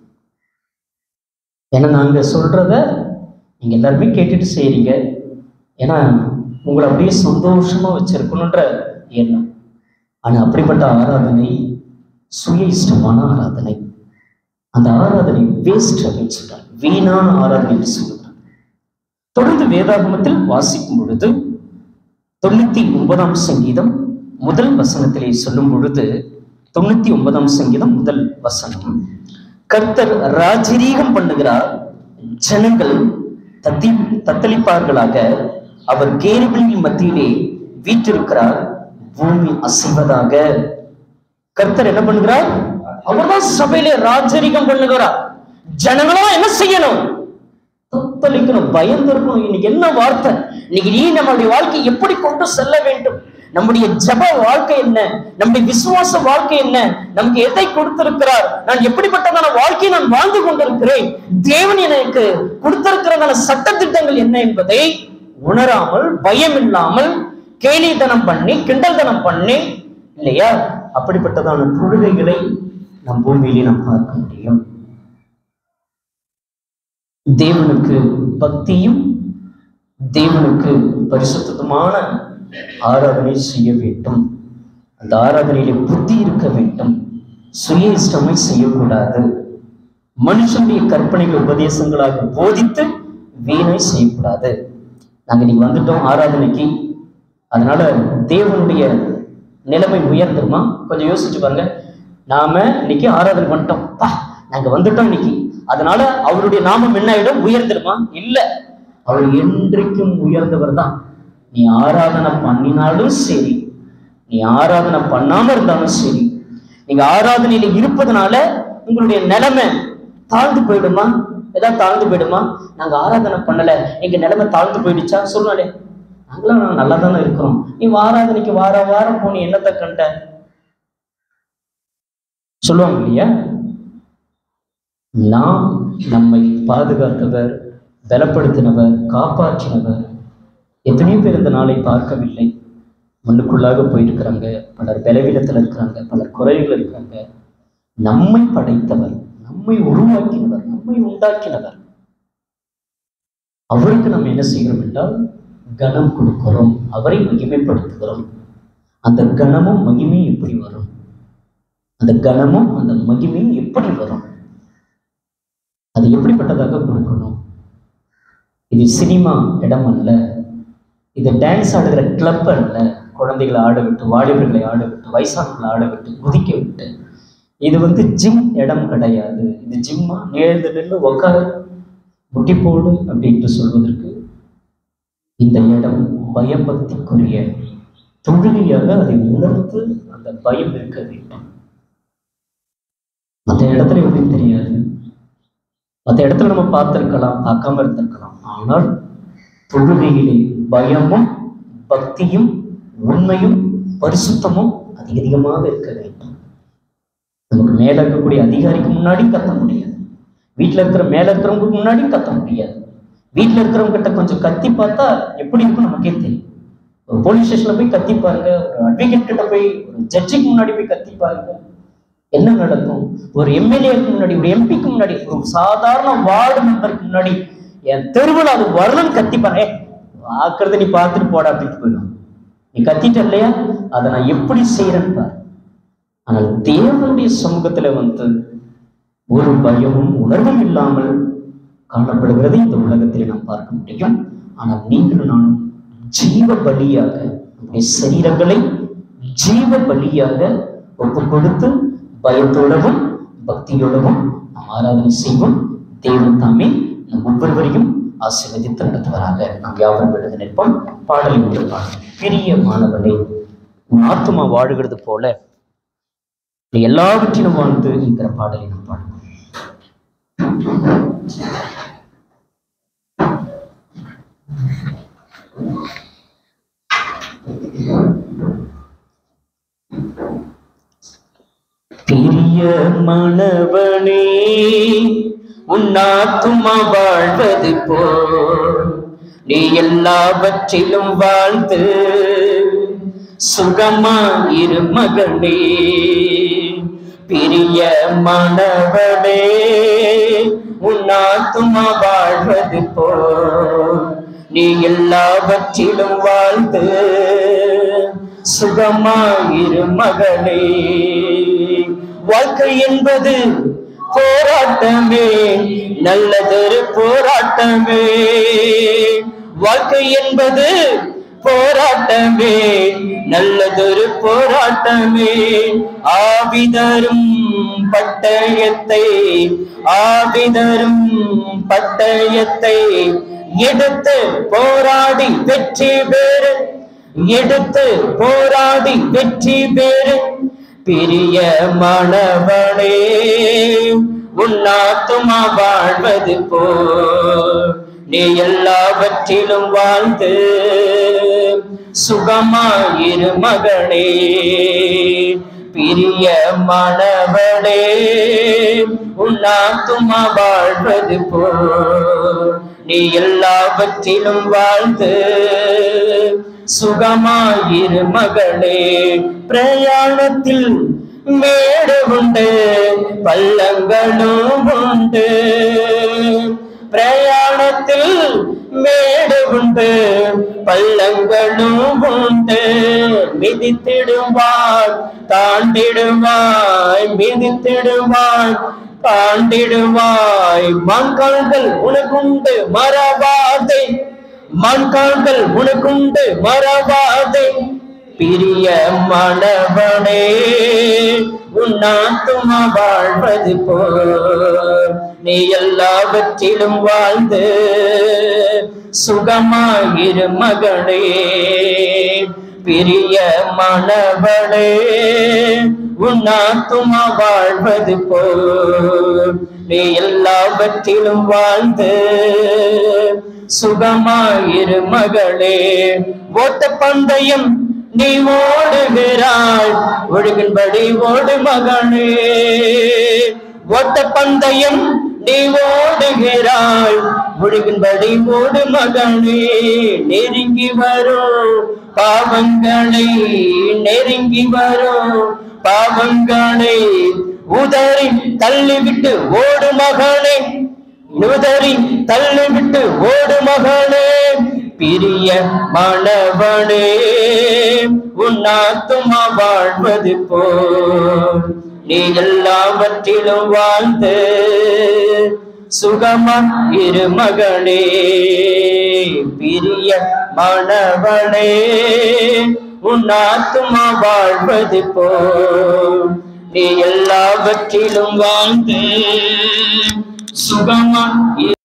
ஏன்னா நாங்க சொல்றத நீங்க எல்லாருமே கேட்டுட்டு செய்றீங்க, ஏன்னா உங்களை அப்படியே சந்தோஷமா வச்சிருக்கணுன்ற எண்ணம். ஆனா அப்படிப்பட்ட ஆராதனை சுய இஷ்டமான ஆராதனை. அந்த ஆராதனை வேஸ்ட் அப்படின்னு சொல்றாங்க, வீணான ஆராதனை என்று சொல்லுகிறாங்க. தொடர்ந்து வேதாகமத்தில் வாசிக்கும் பொழுது 99ஆம் சங்கீதம் 1 வசனத்திலே சொல்லும் பொழுது, 99ஆம் சங்கீதம் 1 வசனம், கர்த்தர் ராஜரீகம் பண்ணுகிறார், ஜனங்கள் தத்தளிப்பார்களாக, அவர் கேருபீன்களின் மத்தியிலே வீற்றிருக்கிறார், பூமி அசைவதாக. கர்த்தர் என்ன பண்ணுகிறார்? அவர்தான் சபையிலே ராஜரீகம் பண்ணுகிறார். ஜனங்களும் என்ன செய்யணும்? தத்தளிக்கணும், பயந்து இருக்கணும். இன்னைக்கு என்ன வார்த்தை? இன்னைக்கு நீ நம்முடைய வாழ்க்கை எப்படி கொண்டு செல்ல வேண்டும்? நம்முடைய ஜப வாழ்க்கை என்ன? நம்முடைய விசுவாச வாழ்க்கை என்ன? நமக்கு எதை கொடுத்திருக்கிறார்? நான் எப்படிப்பட்டதான வாழ்க்கையை நான் வாழ்ந்து கொண்டிருக்கிறேன்? தேவன் எனக்கு கொடுத்திருக்கிறதான சட்டத்திட்டங்கள் என்ன என்பதை உணராமல், பயம் இல்லாமல், கேலித்தனம் பண்ணி, கிண்டல்தனம் பண்ணி, இல்லையா? அப்படிப்பட்டதான தொழுகைகளை நம் பூமியிலே நாம் பார்க்க முடியும். தேவனுக்கு பக்தியும் தேவனுக்கு பரிசுத்தமான ஆராதனை செய்ய வேண்டும். அந்த ஆராதனையிலே புத்தி இருக்க வேண்டும். சுய இஷ்டமை செய்யக்கூடாது. மனுஷனுடைய கற்பனைகள் உபதேசங்களாக போதித்து வீணை செய்யக்கூடாது. நாங்க இன்னைக்கு வந்துட்டோம் ஆராதனைக்கு, அதனால தேவனுடைய நிலைமை உயர்ந்துருமா? கொஞ்சம் யோசிச்சு பாருங்க. நாம இன்னைக்கு ஆராதனை பண்ணிட்டோம், நாங்க வந்துட்டோம் இன்னைக்கு, அதனால அவருடைய நாமம் என்ன ஆயிடும்? உயர்ந்துருமா? இல்ல, அவர் என்றைக்கும் உயர்ந்தவர் தான். நீ ஆராதனை பண்ணினாலும் சரி, நீ ஆராதனை பண்ணாம இருந்தாலும் சரி, நீங்க ஆராதனையில இருப்பதனால உங்களுடைய நிலைமை தாழ்ந்து போயிடுமா? ஏதாவது தாழ்ந்து போயிடுமா? நாங்க ஆராதனை பண்ணல, எங்க நிலைமை தாழ்ந்து போயிடுச்சா? சொன்னாலே நாங்களாம் நாங்க நல்லா தானே இருக்கிறோம். நீ ஆராதனைக்கு வாரம் போனி என்னத்தை கண்ட சொல்லுவாங்க இல்லையா? நாம் நம்மை பாதுகாத்தவர், பலப்படுத்தினவர், காப்பாற்றினவர். எத்தனையோ பேர் இந்த நாளை பார்க்கவில்லை. மண்ணுக்குள்ளாக போயிருக்கிறாங்க, பலர் பலவீனத்தில் இருக்கிறாங்க, பலர் குறைகள் இருக்கிறாங்க. நம்மை படைத்தவர், நம்மை உருவாக்கினவர், நம்மை உண்டாக்கினவர். அவருக்கு நம்ம என்ன செய்கிறோம் என்றால் கனம் கொடுக்கிறோம், அவரை மகிமைப்படுத்துகிறோம். அந்த கனமும் மகிமையும் எப்படி வரும்? அந்த கனமும் அந்த மகிமையும் எப்படி வரும்? அது எப்படிப்பட்டதாக கொடுக்கணும்? இது சினிமா இடம் அல்ல, இது டான்ஸ் ஆடுகிற கிளப் அல்ல. குழந்தைகளை ஆட விட்டு, வாலிபர்களை ஆட விட்டு, வயசானவர்களை ஆட விட்டு, குதிக்க விட்டு. இது ஜிம் இடம் கிடையாது. இது ஜிம்மா நேர்ந்து நின்று உக்கார முட்டி போடு அப்படின்ட்டு சொல்வதற்கு இந்த இடம் பயபக்திக்குரிய தொழுகையாக அதை உணர்ந்து அந்த பயம் இருக்க வேண்டும். மற்ற இடத்துல எப்படின்னு தெரியாது. மற்ற இடத்துல நம்ம பார்த்திருக்கலாம், பார்க்காம இருந்திருக்கலாம். ஆனால் தொழுகையிலே பயமும் பக்தியும் உண்மையும் பரிசுத்தமும் அதிகமாக இருக்க வேண்டும். நமக்கு மேல இருக்கக்கூடிய அதிகாரிக்கு முன்னாடி கத்த முடியாது, வீட்டில் இருக்கிற மேல இருக்கிறவங்களுக்கு முன்னாடியும் கத்த முடியாது. வீட்டில் இருக்கிறவங்க கிட்ட கொஞ்சம் கத்தி பார்த்தா எப்படி இருக்கும் நமக்கே தெரியும். ஒரு போலீஸ் ஸ்டேஷன்ல போய் கத்தி பாருங்க, ஒரு அட்வொகேட் கிட்ட போய், ஒரு ஜட்ஜிக்கு முன்னாடி போய் கத்தி பாருங்க, என்ன நடக்கும்? ஒரு எம்எல்ஏக்கு முன்னாடி, ஒரு எம்பிக்கு முன்னாடி, ஒரு சாதாரண வார்டு மெம்பருக்கு முன்னாடி, என் தெருவில் அது வரலன்னு கத்தி பாரு, ஆக்குறத நீ பார்த்துட்டு போட அப்படின்ட்டு போயிடும். நீ கத்திட்ட இல்லையா, அதை நான் எப்படி செய்யறேன்னு பாரு. ஆனால் தேவனுடைய சமூகத்துல ஒரு பயமும் உணர்வும் இல்லாமல் காணப்படுகிறது இந்த உலகத்தில் நாம் பார்க்க முடியும். ஆனால் நீங்களும் நானும் ஜீவ பலியாக நம்முடைய சரீரங்களை ஜீவ பலியாக ஒப்பு கொடுத்து பயத்தோடவும் பக்தியோடவும் நாம் ஆராதனை செய்வோம். தேவன் தாமே நம் ஒவ்வொருவரையும் ஆசீர்வதித்து நடத்துவராக. நாம் யாவரும் எழுத நிற்போம். பாடலை முடிப்பாங்க. பெரிய மாணவனை உன் ஆத்மா வாழுகிறது போல நீ எல்லாவற்றிலும் வாழ்ந்து என்கிற பாடலை நாம் பாடுவோம். பெரிய மணவனே உன் ஆத்துமா வாழ்வது போல் நீ எல்லாவற்றிலும் வாழ்ந்து சுகமா இரு மகனே. பெரிய மணவனே உன் ஆத்துமா வாழ்வது போல் நீ எல்லாவற்றிலும் வாழ்ந்து சுகமாயிரு மகனே. வாழ்க்கை என்பது போராட்டமே, நல்லதொரு போராட்டமே. வாழ்க்கை என்பது போராட்டமே, நல்லதொரு போராட்டமே. ஆவிதரும் பட்டயத்தை, ஆவிதரும் பட்டயத்தை எடுத்து போராடி வெற்றி பெறு, எடுத்து போராடி வெற்றி பெறு. பெரிய மணவனே உன் ஆத்துமா வாழ்வது போல் நீ எல்லாவற்றிலும் வாழ்ந்து சுகமாயிரு மகனே. பெரிய மணவனே உன் ஆத்துமா வாழ்வது போல் நீ எல்லாவற்றிலும் வாழ்ந்து சுகமாயிரு மகளே. பிரயாணத்தில் மேடு உண்டு, பள்ளங்களும் உண்டு. பிரயாணத்தில் மேடு உண்டு, பள்ளங்களும் உண்டு. மிதித்திடுவாய் தாண்டிடுவாய், மிதித்திடுவாய் தாண்டிடுவாய். மண்கால்கள் உனக்குண்டு மறவாதே, மண்கால்கள் உனக்குண்டு மறவாதே. பெரிய மணவனே உன் ஆத்துமா வாழ்வது போல் நீ எல்லாவற்றிலும் வாழ்ந்து சுகமாயிரு மகனே. பெரிய மணவனே உன் ஆத்துமா வாழ்வது போல் நீ எல்லாவற்றிலும் வாழ்ந்து சுகமாயிரு மகளே. ஓட்ட பந்தயம் நீ ஓடுகிறாய், ஒழுகின்படி ஓடு மகனே. ஓட்ட பந்தயம் நீ ஓடுகிறாய், முழுகின்படி ஓடு மகனே. நெருங்கி வரும் பாவங்களை, நெருங்கி வரும் பாவங்களை உதறி தள்ளிவிட்டு ஓடு மகனே, உதறி தள்ளிவிட்டு ஓடு மகனே. பிரிய மாணவனே, உன் ஆத்துமா வாழ்வது போல் நீ எல்லாவற்றிலும் வாழ்ந்து சுகமா இரு மகனே. பிரிய மாணவனே, உன் ஆத்துமா வாழ்வது போல் நீ எல்லாவற்றிலும் வாழ்ந்து சுகமா